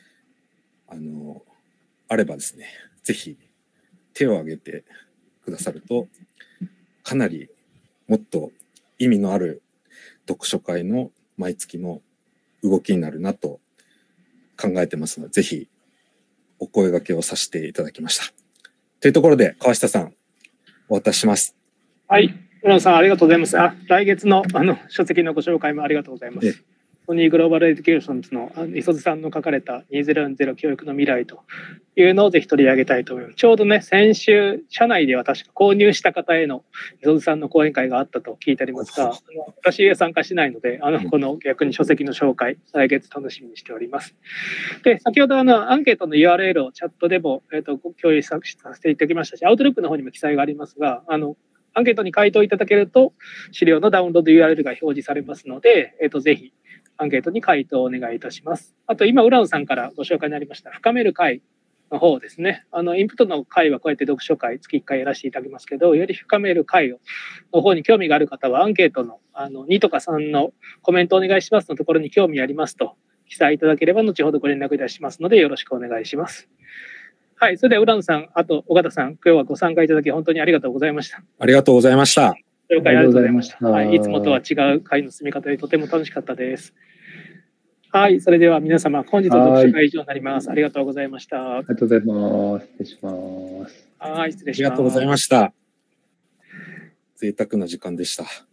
あればですね、ぜひ手を挙げてくださると、かなりもっと意味のある読書会の毎月の動きになるなと考えてますので、ぜひお声掛けをさせていただきました。というところで、川下さん、お渡しします。 はい、村野さん、ありがとうございます。来月の書籍のご紹介もありがとうございます。ソニーグローバルエデュケーションズの磯津さんの書かれた2040教育の未来というのをぜひ取り上げたいと思います。ちょうどね、先週、社内では確か購入した方への磯津さんの講演会があったと聞いてありますが、私は参加しないので、この逆に書籍の紹介、来月楽しみにしております。で、先ほどアンケートの URL をチャットでも、共有させていただきましたし、アウトルックの方にも記載がありますが、アンケートに回答いただけると、資料のダウンロード URL が表示されますので、ぜひ、アンケートに回答をお願いいたします。あと、今、浦野さんからご紹介になりました、深める会の方ですね。インプットの会はこうやって読書会、月1回やらせていただきますけど、より深める会の方に興味がある方は、アンケートの2とか3のコメントお願いしますのところに興味ありますと記載いただければ、後ほどご連絡いたしますので、よろしくお願いします。はい、それでは浦野さん、あと尾形さん、今日はご参加いただき本当にありがとうございました。 ありがとうございました。 紹介ありがとうございました。はい、いつもとは違う会の進み方でとても楽しかったです。はい、それでは皆様、本日の読書会以上になります。ありがとうございました。 ありがとうございます。失礼します。 はい、失礼します。 ありがとうございました。贅沢な時間でした。